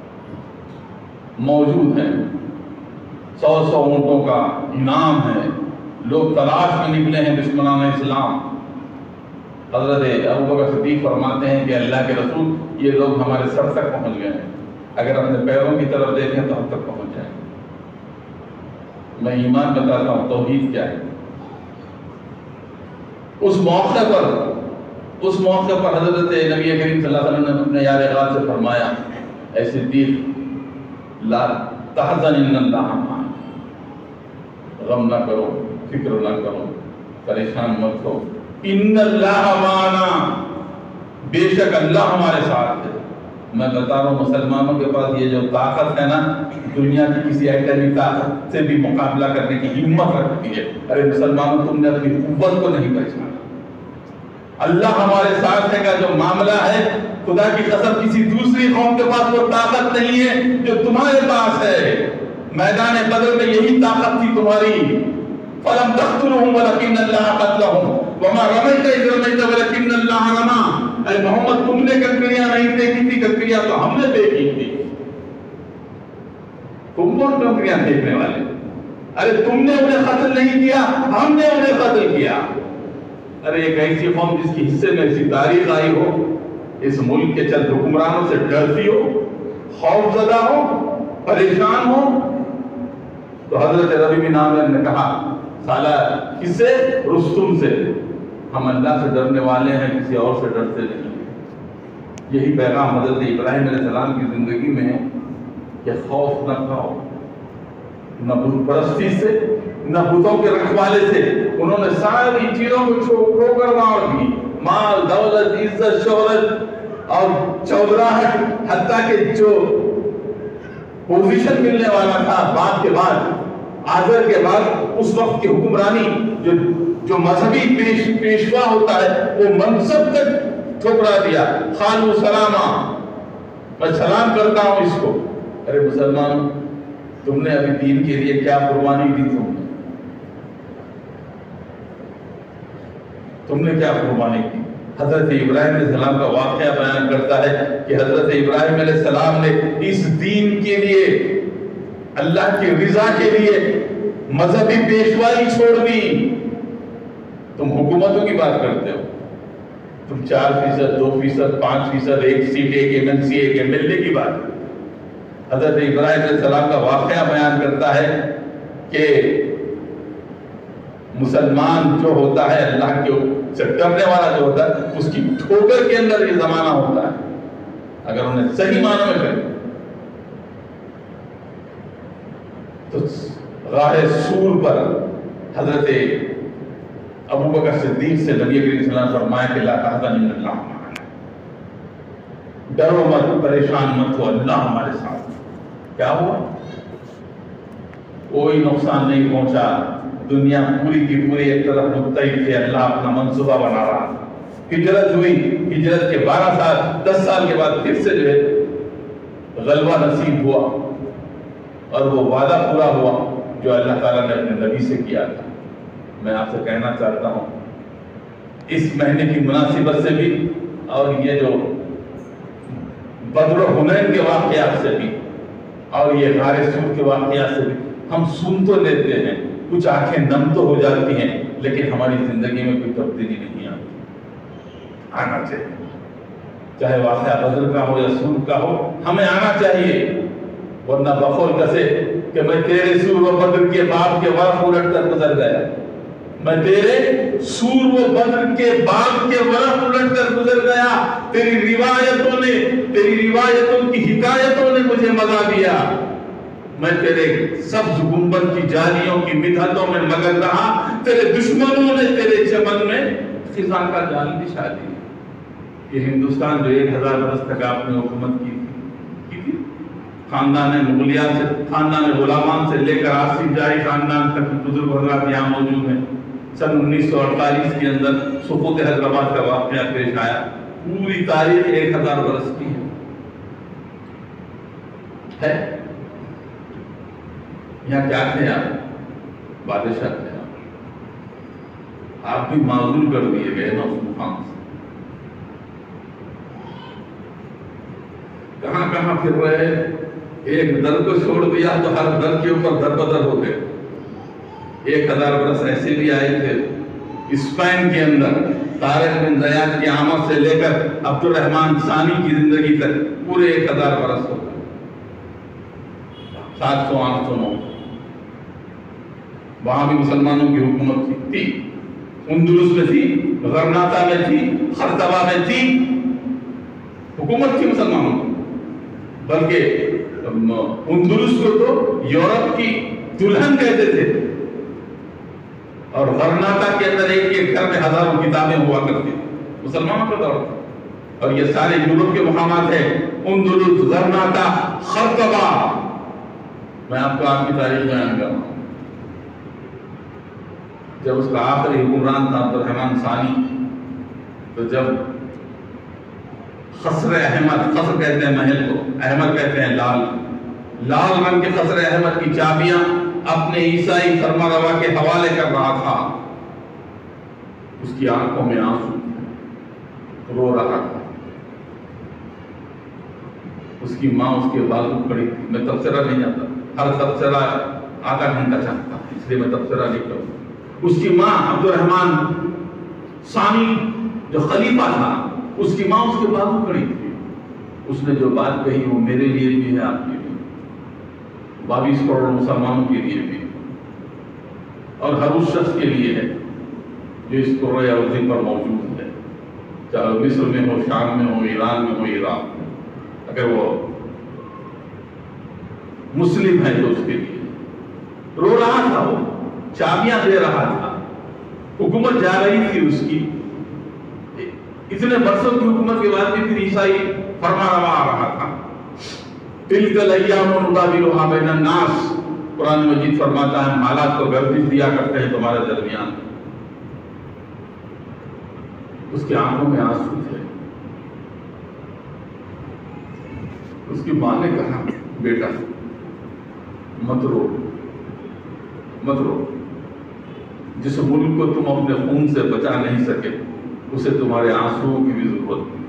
موجود ہیں. 100 اونٹوں کا انعام ہے, لوگ تلاش میں نکلے ہیں دشمنان اسلام. حضرت ابوبکر صدیق فرماتے ہیں کہ اللہ کے رسول یہ لوگ ہمارے سر تک پہنچ گئے ہیں, اگر اپنے پیروں کی طرف دیکھیں تو ہم تک پہنچ جائیں. میں ایمان بتاتا ہوں توحید کیا ہے. اس موقع پر حضرت نبی کریم صلی اللہ علیہ وسلم نے اپنے یار غار سے فرمایا, اے صدیق لا تحزن ان اللہ معنا, غم نہ کرو, فکر نہ کرو, پریشان مت ہو, ان اللہ معنا, بے شک اللہ ہمارے ساتھ ہے. میں بتا رہا ہوں مسلمانوں کے پاس یہ جو طاقت ہے نا, دنیا کی کسی ایٹمی طاقت سے بھی مقابلہ کرنے کی ہمت رکھتی ہے. ارے مسلمانوں, تم نے اپنی قوت کو نہیں پہچانا. اللہ ہمارے ساتھ ہے کا جو معاملہ ہے, خدا کی قسم کسی دوسری قوم کے پاس وہ طاقت نہیں ہے جو تمہارے پاس ہے. میدان بدر میں یہی طاقت تھی تمہاری. فَلَمْ تَقْتُلُهُمْ وَلَكِنَّ اللَّهَ قَتْلَهُمْ وَمَا رَمَيْتَ إِذْ رَمَيْتَ وَلَكِنَّ اللَّهَ رَمَى. اے محمد, تم نے کنکریاں نہیں پھینکی تھی, کنکریاں تو ہم نے پھینکی تھی. تم کون کنکریاں پھینکنے والے؟ ارے تم نے انہیں قتل نہیں کیا، ہم نے انہیں قتل کیا۔ ارے ایک ایسی قوم جس کی حصے میں ایسی تاریخ آئی ہو، اس ملک کے چند حکمرانوں سے ڈرتی ہو، خوف زدہ ہو، پریشان ہو، تو حضرت ربیع بن عامر نے کہا سالہ کس سے؟ رستم سے۔ ہم اللہ سے ڈرنے والے ہیں، کسی اور سے ڈرتے نہیں۔ یہی پیغام حضرت ابراہیم علیہ السلام کی زندگی میں ہے کہ خوف نہ کھاؤ، نہ بت پرستی سے، نہ بتوں کے رکھوالے سے۔ انہوں نے ساری چیزوں کو چھوڑ کر مار دی، مال، دولت، عزت، شہرت اور چودراہٹ، حتیٰ کہ جو پوزیشن ملنے والا تھا بعد کے بعد، آزر کے بعد، اس وقت کی حکمرانی جو مذہبی پیشوا ہوتا ہے، وہ منصب تک ٹھکرا دیا۔ خالو سلامہ، میں سلام کرتا ہوں اس کو۔ ارے مسلمان، تم نے ابھی دین کے لیے کیا قربانی دی؟ تم نے کیا قربانی کی؟ حضرت ابراہیم علیہ السلام کا واقعہ بیان کرتا ہے کہ حضرت ابراہیم علیہ السلام نے اس دین کے لیے، اللہ کی رضا کے لیے مذہبی پیشوائی چھوڑ دی۔ تم حکومتوں کی بات کرتے ہو، تم 4%، 2%، 5%، 1 سیٹ، 1 MNC، 1 MLA کی بات کرتے ہو۔ حضرت ابراہیم علیہ السلام کا واقعہ بیان کرتا ہے کہ مسلمان جو ہوتا ہے، اللہ کے سے ڈرنے والا جو ہوتا ہے، اس کی ٹھوکر کے اندر یہ زمانہ ہوتا ہے اگر انہیں صحیح معنوں میں کرے تو راہ سور پر حضرت ابو بکر صدیق سے نبی کریم صلی اللہ علیہ وسلم فرمایا کہ لا تحزن ان اللہ معنا، ڈرو مت، پریشان مت ہو، اللہ ہمارے ساتھ۔ کیا ہوا؟ کوئی نقصان نہیں پہنچا، دنیا پوری کی پوری ایک طرف متحد تھے، اللہ اپنا منصوبہ بنا رہا تھا۔ ہجرت ہوئی، ہجرت کے 12 سال 10 سال کے بعد پھر سے جو ہے غلبہ نصیب ہوا، اور وہ وعدہ پورا ہوا جو اللہ تعالیٰ نے اپنے نبی سے کیا تھا۔ میں آپ سے کہنا چاہتا ہوں اس مہینے کی مناسبت سے بھی، اور یہ جو بدر و حنین کے واقعات سے بھی، اور یہ غار سور کے واقعات سے بھی، ہم سن تو لیتے ہیں، کچھ آنکھیں نم تو ہو جاتی ہیں، لیکن ہماری زندگی میں کوئی تبدیلی نہیں آتی۔ آنا چاہیے، چاہے واقعہ بدر کا ہو یا سور کا ہو، ہمیں آنا چاہیے، ورنہ بقول کسے کہ میں تیرے سور و بدر کے باب کے ورق الٹ کر گزر گیا، میں تیرے سور و بدر کے باب کے ورق الٹ کر گزر گیا، تیری روایتوں کی حکایتوں نے مجھے مزہ دیا، میں تیرے سبز گنبد کی جالیوں کی مدحتوں میں مگن رہا، تیرے دشمنوں نے تیرے چمن میں خزاں کا جال بچھا دیا۔ یہ ہندوستان جو 1000 برس تک آپ نے حکومت کی تھی، خاندان مغلیہ سے، خاندان غلامان سے لے کر آصف جاہی خاندان تک بزرگ حضرات یہاں موجود ہیں۔ سن 1948 کے اندر سقوط حیدرآباد کا واقعہ پیش آیا، پوری تاریخ 1000 برس کی ہے۔ یہاں کیا تھے آپ؟ بادشاہ تھے آپ بھی معذور کر دیے گئے نا اس مقام سے۔ کہاں کہاں پھر رہے، ایک در کو چھوڑ دیا تو ہر در کے اوپر در بدر ہو گئے۔ 1000 برس ایسے بھی آئے تھے اسپین کے اندر، طارق بن زیاد کی آمد سے لے کر عبد الرحمن ثانی کی زندگی تک پورے 1000 برس ہو گئے، 700 800 900۔ وہاں بھی مسلمانوں کی حکومت تھی، اندلس میں تھی، غرناطہ میں تھی، خرطبہ میں تھی، حکومت تھی مسلمانوں کی۔ بلکہ اندلس کو تو یورپ کی دلہن کہتے تھے، اور غرناطہ کے اندر ایک گھر میں ہزاروں کتابیں ہوا کرتی تھی، مسلمانوں کا دور تھا۔ اور یہ سارے یورپ کے مقامات ہیں، اندلس، غرناطہ، خرطبہ۔ میں آپ کو آپ کی تاریخ بیان کر رہا ہوں۔ جب اس کا آخری حکمران تھا عبد الرحمن ثانی، تو جب قصر احمد، قصر کہتے ہیں محل کو، احمد کہتے ہیں لال رنگ کے قصر احمد کی چابیاں اپنے عیسائی فرما روا کے حوالے کر رہا تھا، اس کی آنکھوں میں آنسو، رو رہا تھا، اس کی ماں اس کے بازو کھڑی تھی۔ میں تبصرہ نہیں جاتا، ہر تبصرہ آدھا گھنٹہ چاہتا، اس لیے میں تبصرہ نہیں کروں۔ اس کی ماں عبد الرحمن ثانی جو خلیفہ تھا، اس کی ماں اس کے بازو کھڑی تھی، اس نے جو بات کہی وہ میرے لیے بھی ہے، آپ کے لیے، 22 کروڑ مسلمانوں کے لیے بھی، اور ہر اس شخص کے لیے ہے جو اس قرۂ عظیم پر موجود ہے، چاہے مصر میں ہو، شام میں ہو، ایران میں ہو، عراق میں، اگر وہ مسلم ہے تو اس کے لیے رو رہا تھا، وہ چابیاں دے رہا تھا، حکومت جا رہی تھی اس کی، اتنے برسوں کی حکومت کے بعد بھی پھر عیسائی فرما روا آ رہا تھا۔ تلک الایام نداولها بین الناس، قرآن مجید فرماتا ہے حالات کو گردش دیا کرتے ہیں تمہارے درمیان۔ اس کی آنکھوں میں آنسو تھے، اس کی ماں نے کہا بیٹا مت رو، مت رو، جس ملک کو تم اپنے خون سے بچا نہیں سکے اسے تمہارے آنسوؤں کی بھی ضرورت نہیں۔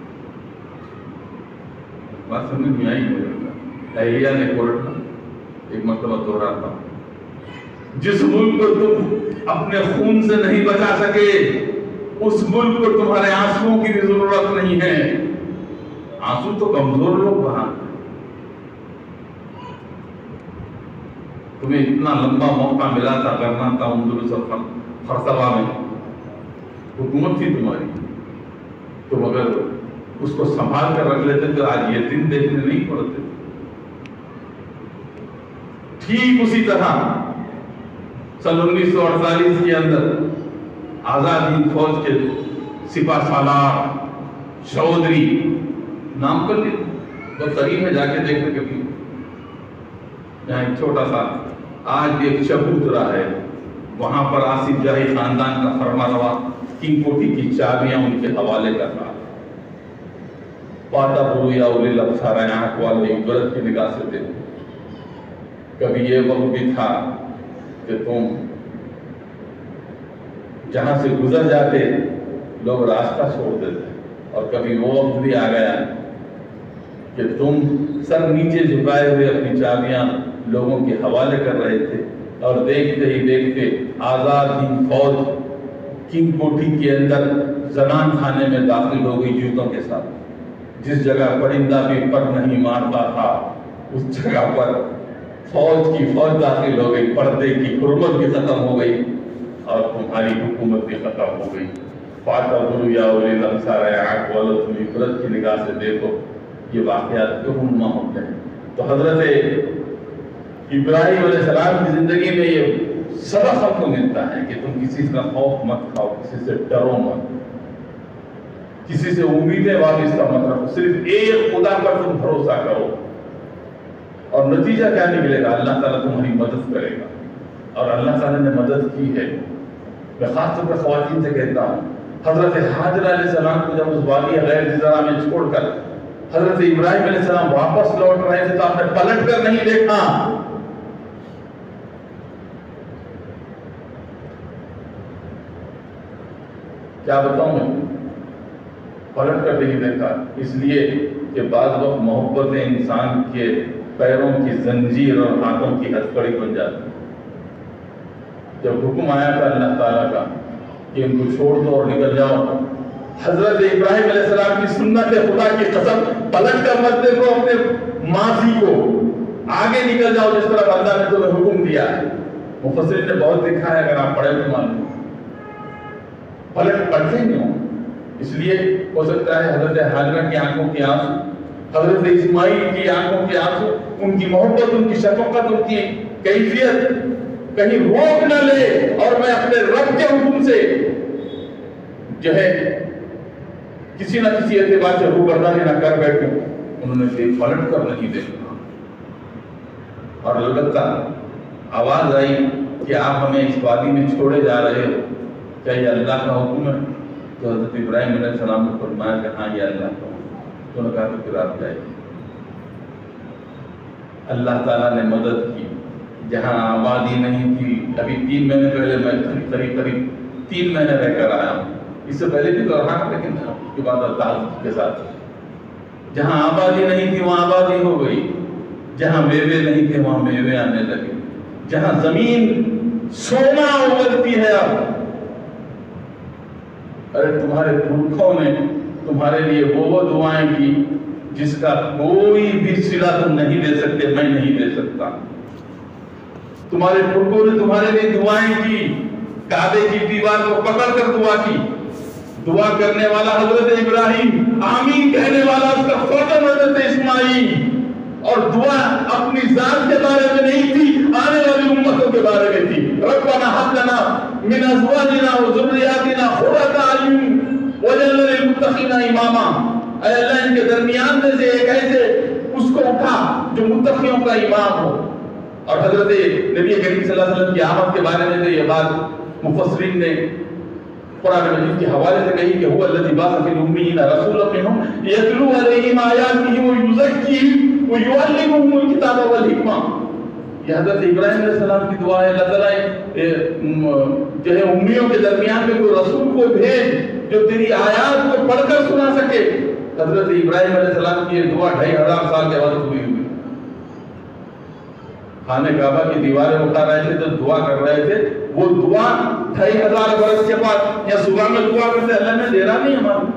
بات سمجھ میں آئی میرے؟ اہلیہ نے کورٹ ایک مرتبہ دوہراتا، جس ملک کو تم اپنے خون سے نہیں بچا سکے اس ملک کو تمہارے آنسوؤں کی بھی ضرورت نہیں ہے۔ آنسو تو کمزور لوگ بہاتے، تمہیں اتنا لمبا موقع ملا تھا، کرنا تھا اندلس اور خرطبہ میں حکومت تھی تمہاری، تم اگر اس کو سنبھال کر رکھ لیتے تو آج یہ دن دیکھنے نہیں پڑتے۔ ٹھیک اسی طرح سن 1948 کے اندر آزاد ہند فوج کے سپاہ سالار چودھری، نام کر لیں، بہت قریب ہے، جا کے دیکھنے کبھی، یہاں ایک چھوٹا سا آج بھی ایک چبوترا ہے، وہاں پر آصف جاہی خاندان کا فرما روا کنگ کوٹھی کی چابیاں ان کے حوالے کر رہا ہے۔ پاتا برو یا اولی لبسارا آنکھ والے عبرت کی نگاہ سے دیکھو، کبھی یہ وقت بھی تھا کہ تم جہاں سے گزر جاتے لوگ راستہ چھوڑ دیتے، اور کبھی وہ وقت بھی آ گیا کہ تم سر نیچے جھکائے ہوئے اپنی چابیاں لوگوں کے حوالے کر رہے تھے، اور دیکھتے ہی دیکھتے آزاد ہند فوج کنگ کوٹھی کے اندر زنان خانے میں داخل ہو گئی جوتوں کے ساتھ۔ جس جگہ پرندہ بھی پر نہیں مارتا تھا اس جگہ پر فوج کی فوج داخل ہو گئی، پردے کی حرمت بھی ختم ہو گئی اور تمہاری حکومت بھی ختم ہو گئی۔ فاتح برو یا اولی الابصار آنکھ والو، تم عبرت کی نگاہ سے دیکھو یہ واقعات کیوں رونما ہوتے ہیں۔ تو حضرت ابراہیم علیہ السلام کی زندگی میں یہ سبق ہم کو ملتا ہے کہ تم کسی کا خوف مت کھاؤ، کسی سے ڈرو مت، کسی سے امیدیں وابستہ مت رکھو، صرف ایک خدا پر تم بھروسہ کرو، اور نتیجہ کیا نکلے گا؟ اللہ تعالیٰ تمہاری مدد کرے گا، اور اللہ تعالیٰ نے مدد کی ہے۔ میں خاص طور پر خواتین سے کہتا ہوں، حضرت حاجرہ علیہ السلام کو جب اس وادی غیر ذرا میں چھوڑ کر حضرت ابراہیم علیہ السلام واپس لوٹ رہے تھے تو آپ نے پلٹ کر نہیں دیکھا، کیا بتاؤں میں، پلٹ کر نہیں دیکھا، اس لیے کہ بعض وقت محبت انسان کے پیروں کی زنجیر اور ہاتھوں کی ہتھکڑی بن جاتی۔ جب حکم آیا تھا اللہ تعالیٰ کا کہ ان کو چھوڑ دو اور نکل جاؤ، حضرت ابراہیم علیہ السلام کی سنت خدا کی قسم، پلٹ کر مت دیکھو اپنے ماضی کو، آگے نکل جاؤ جس طرح اللہ نے تمہیں حکم دیا ہے۔ مفسرین نے بہت لکھا ہے، اگر آپ پڑھے تو معلوم، پلٹ پڑھتے نہیں ہوں، اس لیے ہو سکتا ہے حضرت حاجرہ کی آنکھوں کی آنسو، حضرت اسماعیل کی آنکھوں کی آنسو، ان کی محبت، ان کی شفقت، ان کی کیفیت کہیں روک نہ لے، اور میں اپنے رب کے حکم سے جو ہے کسی نہ کسی اعتبار سے روگردانی نہ کر بیٹھوں۔ انہوں نے پلٹ کر نہیں دیکھا، اور البتہ آواز آئی کہ آپ ہمیں اس وادی میں چھوڑے جا رہے ہو، کیا یہ اللہ کا حکم ہے؟ تو حضرت ابراہیم علیہ السلام نے فرمایا کہ ہاں یہ اللہ کا حکم ہے۔ انہوں نے کہا کہ پھر آپ جائیے۔ اللہ تعالیٰ نے مدد کی، جہاں آبادی نہیں تھی، ابھی 3 مہینے پہلے میں قریب 3 مہینے رہ کر آیا ہوں، اس سے پہلے بھی تو رہا، لیکن اس کے بعد اللہ کے ساتھ جہاں آبادی نہیں تھی وہاں آبادی ہو گئی، جہاں میوے نہیں تھے وہاں میوے آنے لگے، جہاں زمین سونا اگلتی ہے اب، ارے تمہارے پرکھوں نے تمہارے لیے وہ دعائیں کی جس کا کوئی بھی صلہ تم نہیں دے سکتے، میں نہیں دے سکتا۔ تمہارے پرکھوں نے تمہارے لیے دعائیں کی، کعبے کی دیوار کو پکڑ کر دعا کی، دعا کرنے والا حضرت ابراہیم، آمین کہنے والا اس کا فوٹو حضرت اسماعیل، اور دعا اپنی ذات کے بارے میں نہیں تھی، آنے والی امتوں کے بارے میں تھی۔ ربنا هب لنا من ازواجنا وذرياتنا قرة اعين واجعلنا للمتقين اماما۔ اے اللہ ان کے درمیان میں سے ایک ایسے اس کو اٹھا جو متقیوں کا امام ہو۔ اور حضرت نبی کریم صلی اللہ علیہ وسلم کی آمد کے بارے میں تو یہ بات مفسرین نے قرآن مجید کے حوالے سے کہی کہ هو الذی بعث فی الأمیین رسولا منهم یتلو علیہم آیاتہ ویزکیہم ویعلمہم الکتاب والحکمہ۔ یہ حضرت ابراہیم علیہ السلام کی دعا ہے، اللہ تعالیٰ جو ہے امیوں کے درمیان میں کوئی رسول کو بھیج جو تیری آیات کو پڑھ کر سنا سکے۔ حضرت ابراہیم علیہ السلام کی یہ دعا 2500 سال کے بعد پوری ہوئی۔ خانہ کعبہ کی دیواریں اٹھا رہے تھے تو دعا کر رہے تھے، وہ دعا 2500 برس کے بعد یا صبح میں دعا کرتے اللہ نے دے رہا نہیں ہمارا۔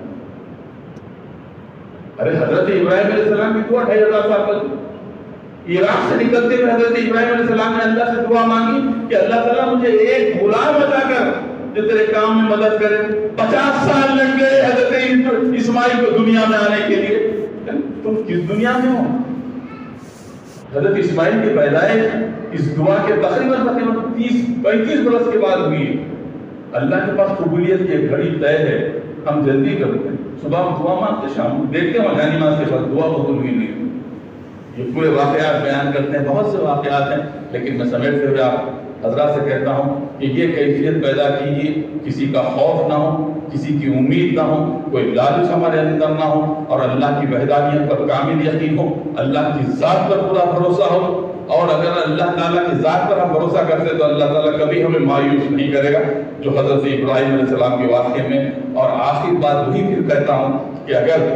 ارے حضرت ابراہیم علیہ السلام کی دعا 2500 سال بعد، عراق سے نکلتے ہوئے حضرت ابراہیم علیہ السلام نے اللہ سے دعا مانگی کہ اللہ تعالیٰ مجھے ایک غلام عطا کر جو تیرے کام میں مدد کرے۔ 50 سال لگ گئے حضرت اسماعیل کو دنیا میں آنے کے لیے۔ تم کس دنیا میں ہو؟ حضرت اسماعیل کی پیدائش اس دعا کے تقریباً 30-35 برس کے بعد ہوئی ہے۔ اللہ کے پاس قبولیت کی ایک گھڑی طے ہے، ہم جلدی کرتے ہیں، صبح دعا مانگتے، شام دیکھتے ہیں وہاں نماز کے بعد دعا قبول ہوئی نہیں۔ یہ پورے واقعات بیان کرتے ہیں، بہت سے واقعات ہیں، لیکن میں سمیٹتے ہوئے آپ حضرات سے کہتا ہوں کہ یہ کیفیت پیدا کیجیے، کسی کا خوف نہ ہو، کسی کی امید نہ ہو، کوئی لالچ ہمارے اندر نہ ہو، اور اللہ کی وحدانیت پر کامل یقین ہو، اللہ کی ذات پر پورا بھروسہ ہو۔ اور اگر اللہ تعالیٰ کی ذات پر ہم بھروسہ کرتے تو اللہ تعالیٰ کبھی ہمیں مایوس نہیں کرے گا، جو حضرت ابراہیم علیہ السلام کے واقعے میں۔ اور آخر بات وہی پھر کہتا ہوں کہ اگر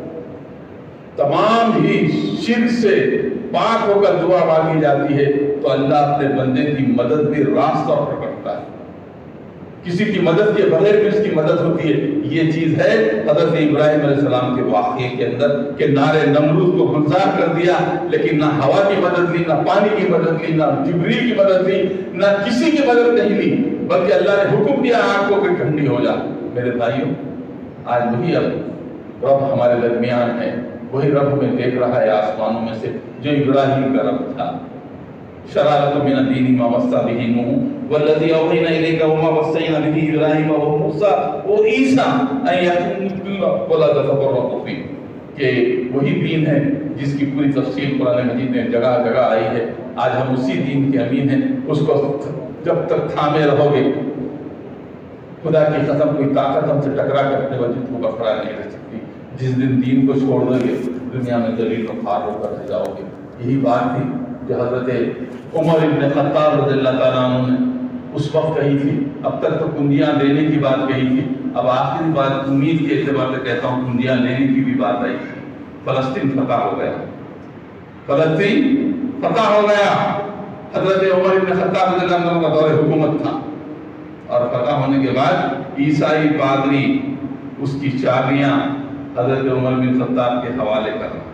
تمام ہی شرک سے پاک ہو کر دعا مانگی جاتی ہے تو اللہ اپنے بندے کی مدد بھی راست طور پر کرتا ہے، کسی کی مدد کے بغیر بھی اس کی مدد ہوتی ہے۔ یہ چیز ہے حضرت ابراہیم علیہ السلام کے واقعے کے اندر کہ نارے نمرود کو گلزار کر دیا، لیکن نہ ہوا کی مدد لی، نہ پانی کی مدد لی، نہ جبریل کی مدد لی، نہ کسی کی مدد نہیں لی، بلکہ اللہ نے حکم دیا آگ کو کہ ٹھنڈی ہو جا۔ میرے بھائیوں، آج وہی اب رب ہمارے درمیان ہے، وہی رب ہمیں دیکھ رہا ہے آسمانوں میں سے جو ابراہیم کا رب تھا۔ شرع من الدین ما وصى به نوح والذی اوحینا الیک وما وصینا به ابراہیم وموسیٰ وعیسیٰ ان یقولوا ولا تفرقوا فیہ، کہ وہی دین ہے جس کی پوری تفصیل قرآن مجید میں جگہ جگہ آئی ہے۔ آج ہم اسی دین کے امین ہیں، اس کو جب تک تھامے رہو گے خدا کی قسم کوئی طاقت ہم سے ٹکرا کرتے وجود کو بخرا نہیں رہ سکتی۔ جس دن دین کو چھوڑ دو گے دنیا میں ذلیل و خوار ہو کر رہ جاؤ گے۔ یہی بات تھی جو حضرت عمر بن خطاب رضی اللہ تعالیٰ عنہ نے اس وقت کہی تھی۔ اب تک تو کنجیاں دینے کی بات کہی تھی، اب آخری بات امید کے اعتبار سے کہتا ہوں کنجیاں لینے کی بھی بات آئی۔ فلسطین فتح ہو گیا، فلسطین فتح ہو گیا۔ حضرت عمر بن خطاب رضی اللہ عنہ کا دور حکومت تھا، اور فتح ہونے کے بعد عیسائی پادری اس کی چابیاں حضرت عمر بن خطاب کے حوالے کر رہا۔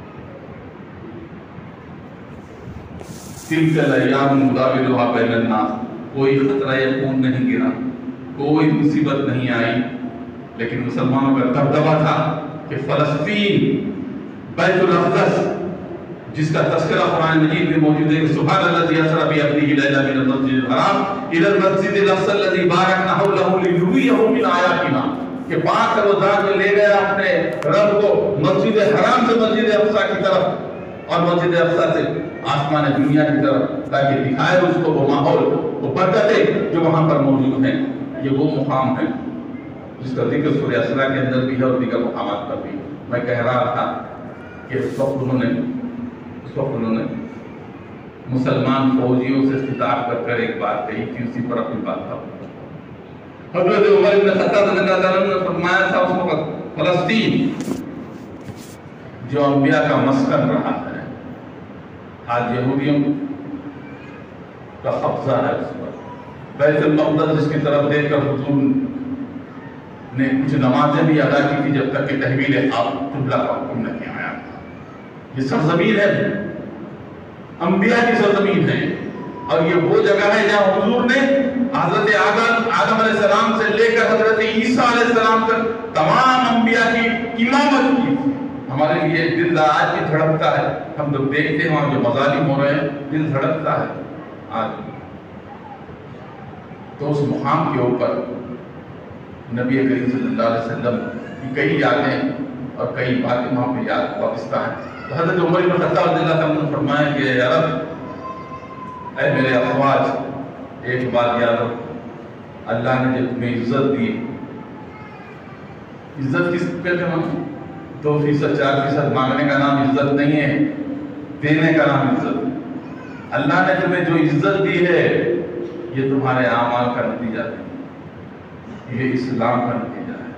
تلک الایام نداولها بین الناس، کوئی خطرہ خون نہیں گرا، کوئی مصیبت نہیں آئی، لیکن مسلمانوں کا دبدبہ تھا کہ فلسطین بیت الاقدس جس کا تذکرہ قرآن مجید میں موجود ہے، سبحان الذی اسری بعبدہ لیلا من المسجد الحرام الی المسجد الاقصی الذی بارکنا حولہ لنریہ من آیاتنا، کہ پاک روزان میں لے گیا اپنے رب کو مسجد حرام سے مسجد اقصی کی طرف اور مسجد اقصی سے آسمان دنیا کی طرف، تاکہ دکھائے اس کو وہ ماحول، وہ برکتیں جو وہاں پر موجود ہیں۔ یہ وہ مقام ہے جس کا ذکر سورہ اسراء کے اندر بھی ہے اور دیگر مقامات پر بھی۔ میں کہہ رہا تھا کہ اس وقت انہوں نے مسلمان فوجیوں سے خطاب کر کر ایک بات کہی تھی، اسی پر اپنی بات تھا۔ حضرت عمر بن خطاب رضی اللہ عنہ نے فرمایا تھا اس وقت فلسطین جو انبیاء کا مسکن رہا ہے، آج یہودیوں کا قبضہ ہے اس پر. بیت المقدس جس کی طرف دیکھ کر حضور نے کچھ نمازیں بھی ادا کی تھی جب تک کہ تحویل قبلہ کا حکم نہیں آیا. یہ سرزمین ہے، انبیاء کی سرزمین ہے، اور یہ وہ جگہ ہے جہاں حضور نے حضرت آدم علیہ السلام سے لے کر حضرت عیسیٰ علیہ السلام تک تمام انبیاء کی امامت کی. ہمارے لیے دل آج بھی دھڑکتا ہے، ہم جب دیکھتے ہیں وہاں جو مظالم ہو رہے ہیں دل دھڑکتا ہے آج. تو اس مقام کے اوپر نبی کریم صلی اللہ علیہ وسلم کی کئی یادیں اور کئی باتیں وہاں پہ یاد وابستہ ہیں. تو حضرت عمر بن خطاب رضی اللہ عنہ نے فرمایا کہ یا رب، اے میرے افواج، ایک بات یاد رکھو، اللہ نے جو تمہیں عزت دی، عزت کس پہ مانگو؟ 2%، 4% مانگنے کا نام عزت نہیں ہے، دینے کا نام عزت ہے. اللہ نے تمہیں جو عزت دی ہے یہ تمہارے اعمال کا نتیجہ ہے، یہ اسلام کا نتیجہ ہے.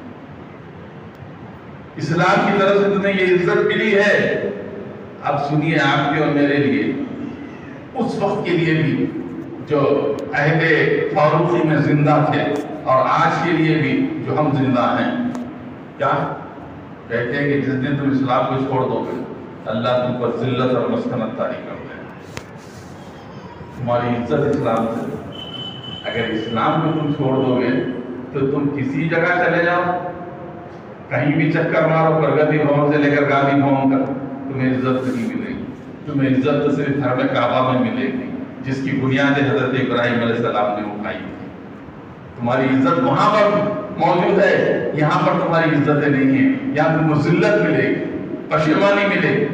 اسلام کی طرف سے تمہیں یہ عزت ملی ہے. اب سنیے آپ کے اور میرے لیے، اس وقت کے لیے بھی جو عہد فاروقی میں زندہ تھے اور آج کے لیے بھی جو ہم زندہ ہیں، کیا کہتے ہیں کہ جس دن تم اسلام کو چھوڑ دو گے اللہ تم پر ذلت اور مسکنت طاری کر دے گا. تمہاری عزت اسلام سے. اگر اسلام کو تم چھوڑ دو گے تو تم کسی جگہ چلے جاؤ، کہیں بھی چکر مارو، پرگتی بھون سے لے کر گاندھی بھون تک، تمہیں عزت نہیں ملے گی. تمہیں عزت تو صرف حرم کعبہ میں ملے گی جس کی بنیاد حضرت ابراہیم علیہ السلام نے اٹھائی تھی. تمہاری عزت وہاں پر موجود ہے، یہاں پر تمہاری عزتیں نہیں ہیں. یہاں تمہیں ذلت ملے گی، پشیمانی ملے گی.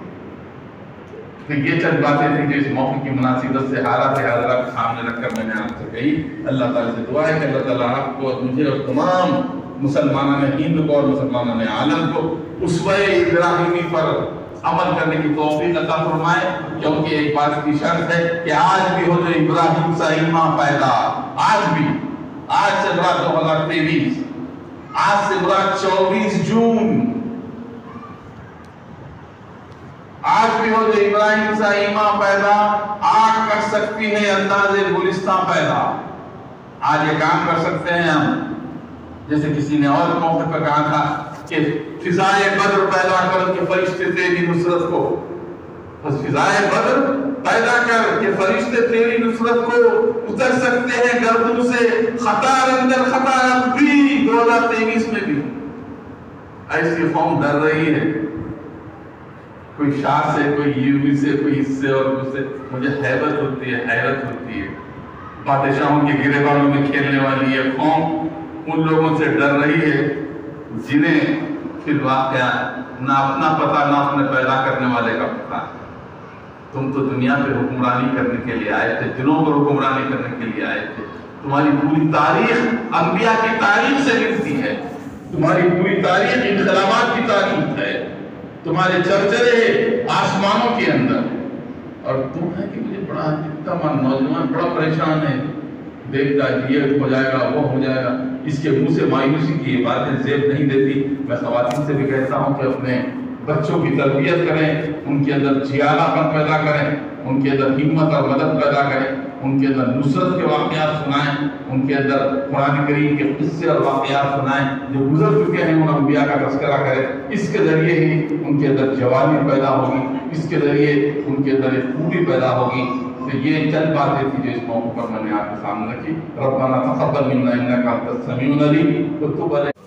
تو یہ چند باتیں تھیں جو اس موقع کی مناسبت سے حالات حاضرہ کے سامنے رکھ کر میں نے آپ سے کہی. اللہ تعالیٰ سے دعا ہے کہ اللہ تعالیٰ آپ کو اور مجھے اور تمام مسلمانان ہند کو اور مسلمانان عالم کو اسوہ ابراہیمی پر عمل کرنے کی توفیق عطا فرمائے. کیونکہ ایک بات کی شرط ہے کہ آج بھی ہو جو ابراہیم سا ایمان پیدا، آج بھی، آج سے برا 2023، آج سے برا 24 جون، آج بھی ہو جو ابراہیم سا ایمان پیدا، آگ کر سکتی ہے انداز گلستان پیدا. آج یہ کام کر سکتے ہیں ہم، جیسے کسی نے اور موقع پر کہا تھا کہ فضائے بدر پیدا کر کے فرشتے تیری نصرت کو، بس فضائے بدر پیدا کر کے فرشتے تیری نصرت کو اتر سکتے ہیں گردوں سے. خطار اندر خطار اب بھی 2023 میں بھی ایسی قوم ڈر رہی ہے، کوئی شاہ سے، کوئی یووی سے، کوئی اس سے اور اس سے. مجھے حیرت ہوتی ہے، حیرت ہوتی ہے. بادشاہوں کے گریبانوں میں کھیلنے والی یہ قوم ان لوگوں سے ڈر رہی ہے جنہیں پھر واقعہ نہ اپنا پتہ نہ اپنے پیدا کرنے والے کا پتہ. تم تو دنیا پہ حکمرانی کرنے کے لیے آئے تھے، دنوں پر حکمرانی کرنے کے لیے آئے تھے. تمہاری پوری تاریخ انبیاء کی تاریخ سے ملتی ہے، تمہاری پوری تاریخ انقلابات کی تاریخ ہے، تمہارے چرچرے آسمانوں کے اندر. اور تم ہے کہ مجھے بڑا تمام نوجوان بڑا پریشان ہے، دیکھتا ہے یہ ہو جائے گا وہ ہو جائے گا. اس کے منہ سے مایوسی کی یہ باتیں زیب نہیں دیتی. میں خواتین سے بھی کہتا ہوں کہ اپنے بچوں کی تربیت کریں، ان کے اندر جیالہ پن پیدا کریں، ان کے اندر ہمت اور مدد پیدا کریں، ان کے اندر نصرت کے واقعات سنائیں، ان کے اندر قرآن کریم کے قصے اور واقعات سنائیں جو گزر چکے ہیں، ان انبیاء کا تذکرہ کریں. اس کے ذریعے ہی ان کے اندر جوانی پیدا ہوگی، اس کے ذریعے ان کے اندر ایک خوبی پیدا ہوگی. تو یہ چند باتیں تھی جو اس موقع پر میں نے آپ کے سامنے رکھی. ربنا تقبل منا انک انت السمیع العلیم وتب علینا.